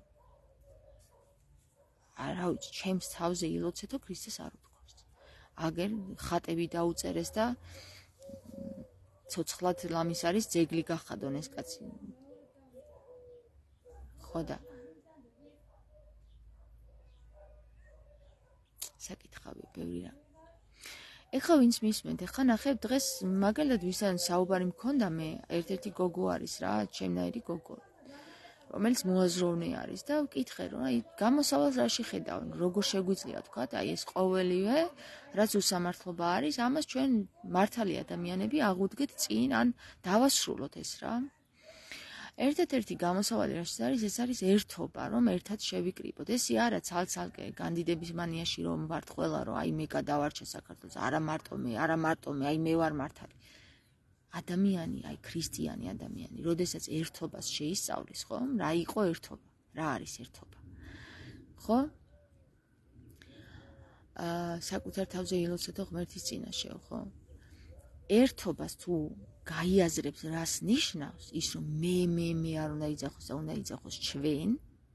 არა ვიცი, ჩემს თავზე ილოცეთო, ქრისტეს არ უთქვამს. აგერ ხატები დაუწერეს და ცოცხლად ლამის არის ძეგლი გახადონ ეს კაცი. ხო და საკითხავი ბევრი რა. ეხლა ვინც მისმენთ, ეხლა ნახებ დღეს მაგალითად ვისთან საუბარი მქონდა მე, ერთ-ერთი გოგო არის რა, ჩემნაირი გოგო, რომელიც მოაზროვნე არის და ვკითხე რომ აი გამოსავალს რაში ხედავენ, როგორ შეგვიძლია თქვა, აი ეს ყოველივე რაც უსამართლობა არის, ამას ჩვენ მართალი ადამიანები აღუდგეთ წინ, ან დავასრულოთ ეს რა. ერთ-ერთი გამოსავალი რაც არის, ეს არის ერთობა, რომ ერთად შევიკრიბოთ. ესე არა ცალ-ცალკე კანდიდების მანიაში რომ ვართ ყველა, რომ აი მე გადავარჩა საქართველოს, არა მარტო მე, არა მარტო მე, აი მე ვარ მართალი. ადამიანი, აი ქრისტიანი ადამიანი, როდესაც ერთობას შეისწავლის, ხო? რა იყო ერთობა? რა არის ერთობა? ხო? აა საკუთარ თავზე ილოცოთ ღმერთის წინაშე, ხო? ერთობას თუ გაიაზრებს რას ნიშნავს ის რომ მე მე მე არ უნდა იძახოს და უნდა იძახოს ჩვენ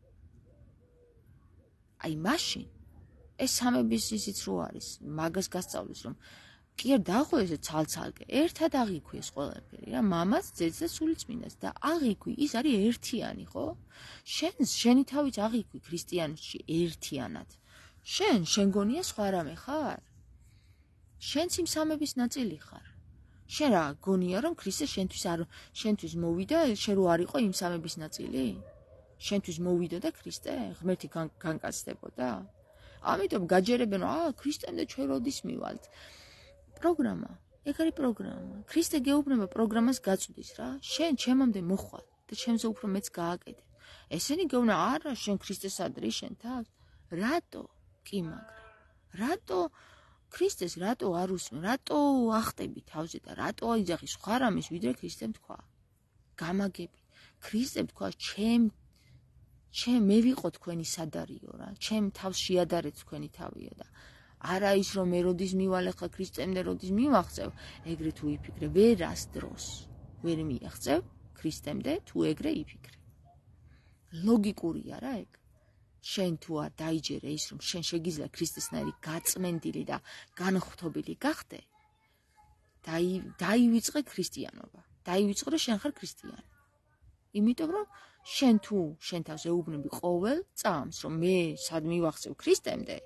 აი მაშინ ეს სამების ისიც რო არის მაგას გასწავლის რომ კი არ დაახო ესე ცალ-ცალკე ერთად აღიქვიეს ყველაფერი რა მამაც ძეც და სულიწმინდას და აღიქვი ის არის ერთიანი ხო შენ შენი თავით აღიქვი ქრისტიანში ერთიანად შენ შენ გონია სხვა რამე ხარ შენც იმ სამების ნაწილი ხარ შენ რა გონია რომ ქრისტე შენთვის არ შენთვის მოვიდა შენ რო არ იყო იმ სამების ნაწილი შენთვის მოვიდა და ქრისტე ღმერთი განკაცდებოდა ამიტომ გაჯერებენ რომ აა ქრისტემდე ჩვენ როდის მივალთ პროგრამა ეგ არის პროგრამა ქრისტე გეუბნება პროგრამას გაწვდის რა შენ ჩემამდე მოხვალ და ჩემზე უფრო მეც გააკეთე ესენი გეუბნება არა შენ ქრისტეს ადრე შენ თავს რატო კი მაგრამ რატო ქრისტეს რატო არ უსმენ, რატო ახტები თავზე და რატო აიძახი სხვა რამეს ვიდრე ქრისტემ თქვა. გამაგები. ქრისტემ თქვა, ჩემ ჩემ მე ვიყო თქვენი სადარიო რა, ჩემ თავს შეადარეთ თქვენი თავია და არა ის რომ მე როდის მივალ ახლა ქრისტემდე როდის მივახცევ, ეგრე თუ იფიქრე, ვერას დროს ვერ მიახცევ ქრისტემდე თუ ეგრე იფიქრე. ლოგიკურია რა ეგ. შენ თუ არ დაიჯერე ის რომ შენ შეგიძლია ქრისტესნაირი გაწმენდილი და განხთობილი გახდე დაივიწყე ქრისტიანობა დაივიწყე შენ ხარ ქრისტიანი იმიტომ რომ შენ თუ შენ თავს ეუბნები ყოველ წამს რომ მე სად მივახცევ ქრისტემდე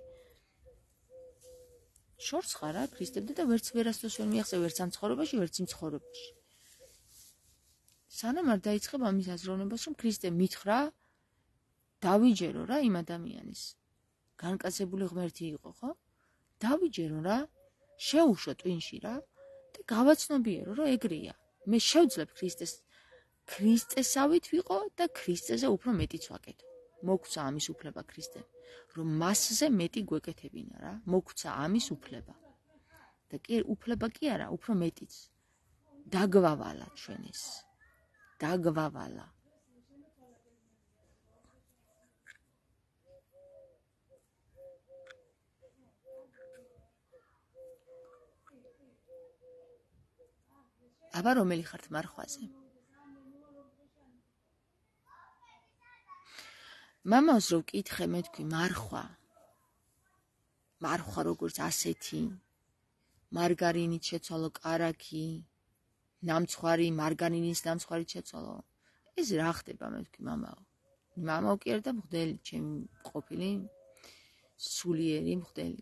შორს ხარ რა ქრისტემდე და ვერც ვერასდროს ვერ მიახცევ ვერც ამ ცხოვრებაში ვერც იმ ცხოვრებაში სანამ არ დაიწყებ ამის აზროვნებას რომ ქრისტე მითხრა დავიჯერო რა იმ ადამიანის განკაცებული ღმერთი იყო ხო დავიჯერო რა შეუშვა ტვინში რა და გავაცნობიერო რომ ეგრეა მე შევძლებ ქრისტეს ქრისტესავით ვიყო და ქრისტეზე უფრო მეტიც ვაკეთო მოგცა ამის უფლება ქრისტემ რომ მასზე მეტი გვეკეთებინა რა მოგცა ამის უფლება და კი უფლება კი არა უფრო მეტიც დაგვავალა ჩვენ ეს დაგვავალა აბა რომელი ხართ მარხვაზე? მამას რო ვკითხე მე თქვი მარხვა. მარხვა როგორც ასეთი. მარგარინით შეცვალო კარაქი, ნამცხვარი, მარგარინის ნამცხვარი შეცვალო. ეს რა ხდება მე თქვი მამაო? მამაო კი არა და მღვდელი, ჩემი ყოფილი სულიერი მღვდელი.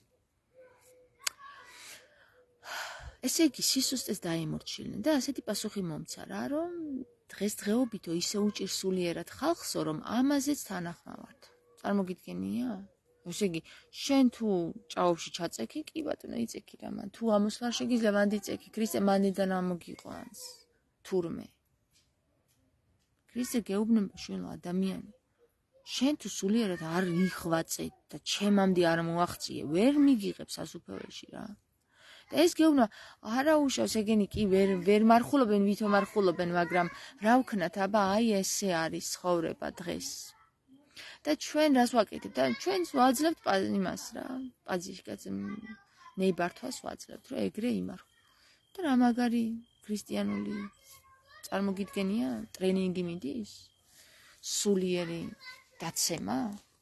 ესე იგი სისუსტეს დაემორჩილნენ და ასეთი პასუხი მომცა რა რომ დღესდღეობითო ისე უჭირს სულიერად ხალხსო რომ ამაზეც თანახმა ვართ. წარმოგიდგენია? ესე იგი შენ თუ ჭაობში ჩაწექი, კი ბატონო იწექი რა მან. თუ ამოსვლა შეგიძლია მანდ იწექი, ქრისტე მანდიდან ამოგიყვანს. თურმე. ქრისტე გეუბნება შვილო ადამიანი. შენ თუ სულიერად არ იხვაწე და ჩემამდე არ მოაღწიე, ვერ მიგიღებ სასუფეველში რა. და ეს გეუბნება არა უშავს ეგენი კი ვერ ვერ მარხულობენ ვითომ მარხულობენ მაგრამ რა ვქნათ აბა აი ესე არის ცხოვრება დღეს და ჩვენ რას ვაკეთებთ და ჩვენს ვაძლევთ იმას რა პაზიშკაც ნეიბართვას ვაძლევთ რომ ეგრე იმარხო და რა მაგარი ქრისტიანული წარმოგიდგენია ტრენინგი მიდის სულიერი დაცემა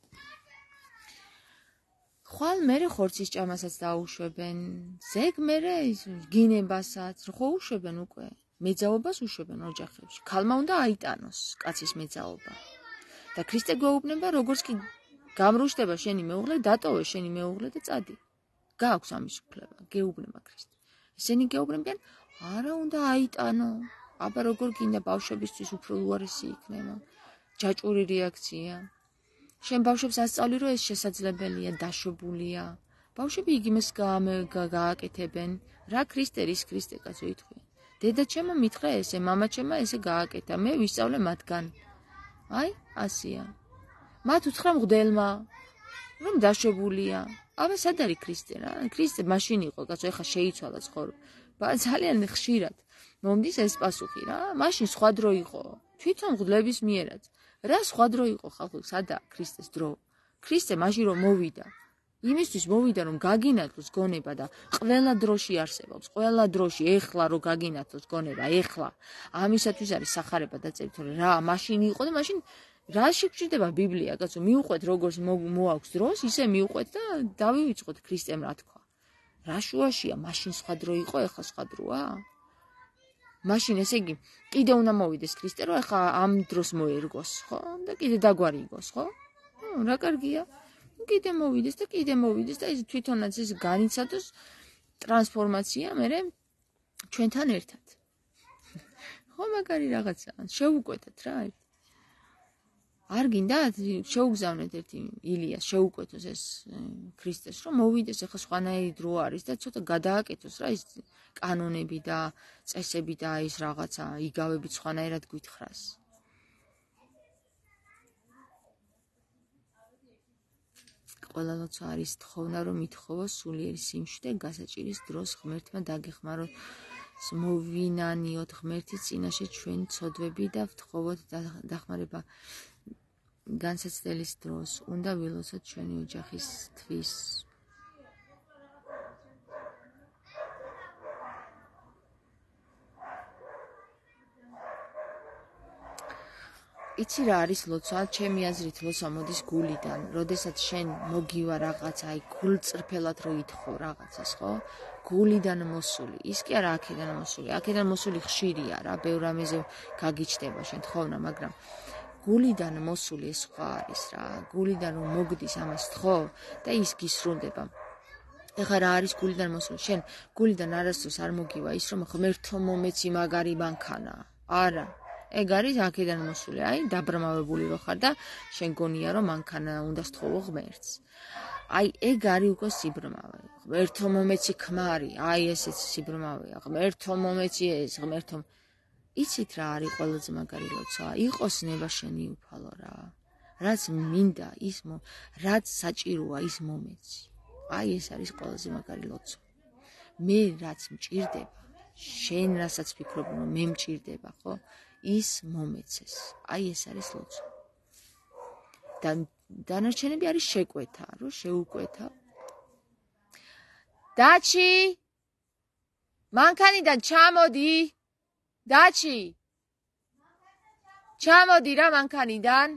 ხვალ მერე ხორცის ჭამასაც დაუშვებენ, ზეგ მერე გინებასაც, ხო უშვებენ უკვე. მეძაობას უშვებენ ოჯახებში. ქალმა უნდა აიტანოს კაცის მეძაობა. და ქრისტე გვეუბნება, როგორც კი გამრუშდება შენი მეუღლე, დატოვე შენი მეუღლე და წადი. გააქვს ამის უფლება, გეუბნება ქრისტე. ესენი გეუბნებიან, არა უნდა აიტანო. აბა როგორ გინდა ბავშვებისთვის უფრო უარესი იქნება. ჯაჭვური რეაქცია. შენ ბავშვებს ასწავლი, რომ ეს შესაძლებელია, დაშვებულია. ბავშვები იგივეს გააკეთებენ. რა ქრისტე, რის ქრისტე კაცო ითქვი. დედა ჩემო მითხრა ესე, მამა ჩემო ესე გააკეთა, მე ვისწავლე მათგან. აი, ასია. მათ უთხრა მღვდელმა, რომ დაშვებულია. აბა სად არის ქრისტე რა? ქრისტე მაშინ იყო, კაცო, ეხა შეიცვალა ცხოვრება. ძალიან ხშირად მომდის ეს პასუხი რა. მაშინ სხვა დრო იყო. თვითონ მღვდლების მიერაც. რა სხვა დრო იყო ხალხო, სადა ქრისტეს დრო? ქრისტე მაშინ რომ მოვიდა, იმისთვის მოვიდა რომ გაგინათლოს გონება და ყველა დროში არსებობს, ყველა დროში ეხლა რომ გაგინათლოს გონება, ეხლა. ამისათვის არის სახარება დაწერილი, რომ რა მაშინ იყო და მაშინ რა შეგჭირდება ბიბლია, კაცო, მიუყვეთ როგორც მოაქვს დროს, ისე მიუყვეთ და დავივიწყოთ ქრისტემ რა თქვა. რა შუაშია, მაშინ სხვა დრო იყო, ეხლა სხვა დროა? მაშინ ესე იგი, კიდე უნდა მოვიდეს ქრისტე, რომ ეხლა ამ დროს მოერგოს, ხო? და კიდე დაგვარიგოს, ხო? რა კარგია. კიდე მოვიდეს და კიდე მოვიდეს და ეს თვითონაც ეს განიცადოს ტრანსფორმაცია მერე ჩვენთან ერთად. ხო, მაგარი რაღაცა, შეუკვეთეთ რა. არ გინდათ შეუგზავნეთ ერთი ილიას, შეუკვეთოს ეს ქრისტეს, რომ მოვიდეს, ახლა სხვანაირი დრო არის და ცოტა გადააკეთოს რა ის კანონები და წესები და ის რაღაცა იგავებით სხვანაირად გვითხრას. ყველა ლოცვა არის თხოვნა, რომ ითხოვოს სულიერი სიმშვიდე, გასაჭირის დროს ღმერთმა დაგეხმაროს, მოვინანიოთ ღმერთის წინაშე ჩვენი ცოდვები და ვთხოვოთ დახმარება განსაცდელის დროს. უნდა ვილოცოთ ჩვენი ოჯახისთვის. იცი რა არის ლოცვა? ჩემი აზრით ლოცვა მოდის გულიდან. როდესაც შენ მოგივა რაღაცა, აი გულწრფელად რო ითხოვ რაღაცას, ხო? გულიდან მოსული. ის კი არა აქედან მოსული. აქედან მოსული ხშირია რა, ბევრ რამეზე გაგიჩნდება შენ თხოვნა, მაგრამ გულიდან მოსული ეს სხვა არის რა. გულიდან რომ მოგდის ამას თხოვ და ის გისრულდება. ეხლა რა არის გულიდან მოსული? შენ გულიდან არასდროს არ მოგივა ის რომ ღმერთო მომეცი მაგარი მანქანა. არა. ეგ არის აქედან მოსული, აი დაბრმავებული რო ხარ და შენ გონია რომ მანქანა უნდა სთხოვო ღმერთს. აი ეგ არის უკვე სიბრმავე. ღმერთო მომეცი ქმარი, აი ესეც სიბრმავეა. ღმერთო მომეცი ეს, ღმერთო. იცით რა არის ყველაზე მაგარი ლოცვა? იყოს ნება შენი უფალო რა. რაც მინდა ის რაც საჭიროა ის მომეცი. აი ეს არის ყველაზე მაგარი ლოცვა. მე რაც მჭირდება, შენ რასაც ფიქრობ რომ მე მჭირდება, ხო? ის მომეცეს. აი ეს არის ლოცვა. და დანარჩენები არის შეკვეთა, რომ შეუკვეთა. დაჩი მანქანიდან ჩამოდი. დაჩი ჩამოდი რა მანქანიდან.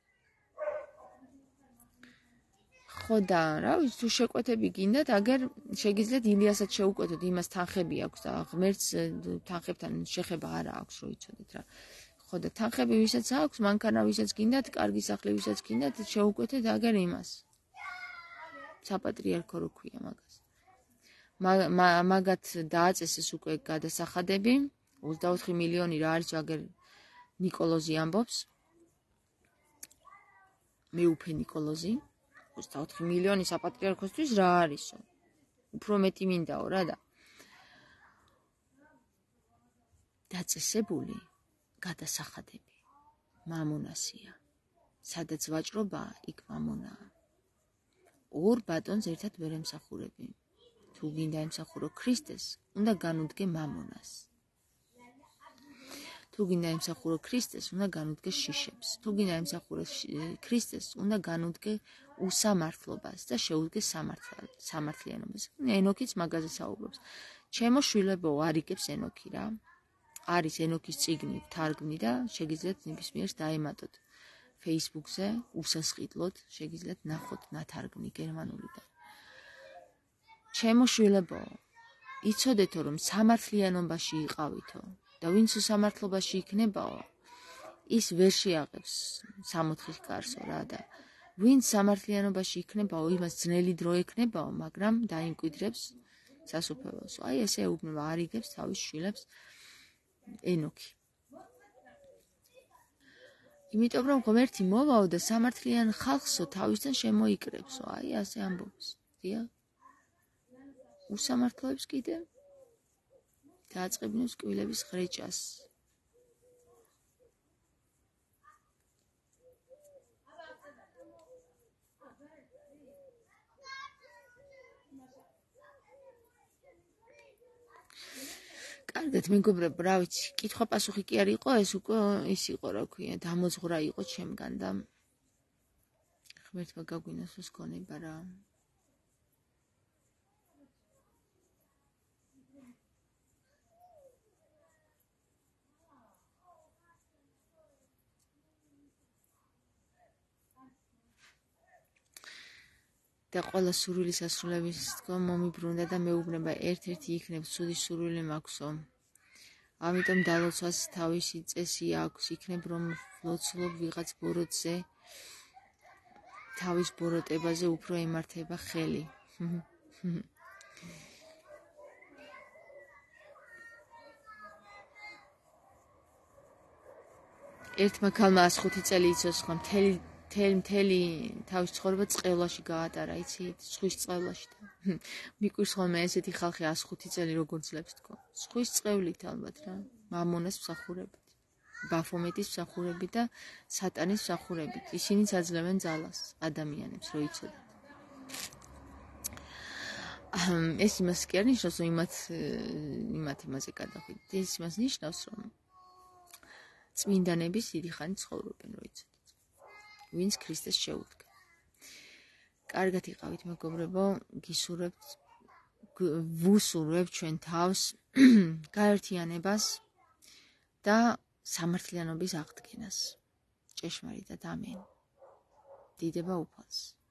ხო და რა ვიცი თუ შეკვეთები გინდათ, აგერ შეგიძლიათ ილიასაც შეუკვეთოთ, იმას თანხები აქვს და ღმერთს თანხებთან შეხება არა აქვს, რო იცოდეთ რა. ხო და თანხები ვისაც აქვს, მანქანა ვისაც გინდათ, კარგი სახლი ვისაც გინდათ, შეუკვეთეთ აგერ იმას. საპატრიარქო რო ქვია მაგას. მაგათ დააწესეს უკვე გადასახადები, ოცდაოთხი მილიონი რა არის, აგერ ნიკოლოზი ამბობს. მეუფე ნიკოლოზი. ოცდაოთხი მილიონი საპატრიარქოსთვის რა არისო? უფრო მეტი მინდაო რა და დაწესებული გადასახადები მამონასია. სადაც ვაჭრობა, იქ მამონაა. ორ ბატონს ერთად ვერ ემსახურები. თუ გინდა ემსახურო ქრისტეს, უნდა განუდგე მამონას. თუ გინდა ემსახურო ქრისტეს, უნდა განუდგე შიშებს. თუ გინდა ემსახურო ქრისტეს, უნდა განუდგე უსამართლობას და შეუდგე სამართლიანობას. ენოქიც მაგაზე საუბრობს. ჩემო შვილებო, არიგებს ენოქი რა. არის ენოქის წიგნი, თარგმნი და შეგიძლიათ ნებისმიერს დაემატოთ. Facebook-ზე უსასყიდლოდ შეგიძლიათ ნახოთ ნათარგმნი გერმანულიდან. ჩემო შვილებო, იცოდეთო რომ სამართლიანობაში იყავითო და ვინც უსამართლობაში იქნებაო, ის ვერ შეაღებს სამოთხის კარსო რა და ვინც სამართლიანობაში იქნებაო, იმას ძნელი დრო ექნებაო, მაგრამ დაიმკვიდრებს სასუფეველს. აი ესე ეუბნება, არიგებს თავის შვილებს ენოქი. იმიტომ რომ ღმერთი მოვაო და სამართლიან ხალხსო თავისთან შემოიკრებსო. აი ასე ამბობს. დიახ. უსამართლოებს კიდე დააწყებინოს კბილების ღრეჭას. კარგად მეგობრებო, რა ვიცი, კითხვა-პასუხი კი არ იყო, ეს უკვე ის იყო, რა ქვია, დამოძღვრა იყო ჩემგან და ღმერთმა გაგვინოს ეს გონება რა. და ყველა სურვილის ასრულების თქო მომიბრუნდა და მეუბნება ერთ-ერთი იქნებ ცუდი სურვილი მაქვსო. ამიტომ დალოცვას თავისი წესი აქვს, იქნებ რომ ლოცულობ ვიღაც ბოროტზე, თავის ბოროტებაზე უფრო ემართება ხელი. ერთმა ქალმა ას ხუთი წელი იცოცხლა, მთელი მთელი მთელი თავის ცხოვრება წყევლაში გაატარა, იცით, ზღვის წყევლაში და მიკვირს ხოლმე ესეთი ხალხი ას ხუთი წელი როგორ ძლებს თქო. ზღვის წყევლით ალბათ რა, მამონას მსახურებით, ბაფომეტის მსახურებით და სატანის მსახურებით. ისინიც აძლევენ ძალას ადამიანებს, რო იცოდეთ. ეს იმას კი არ ნიშნავს, რომ იმათ იმათ იმაზე გადახვიდეთ. ეს იმას ნიშნავს, რომ წმინდანების დიდი ხანი ცხოვრობენ, რო იცოდეთ. ვინც ქრისტეს შეუდგა. კარგად იყავით მეგობრებო, გისურვებთ ვუსურვებთ ჩვენ თავს გაერთიანებას და სამართლიანობის აღდგენას. ჭეშმარიტად ამენ. დიდება უფალს.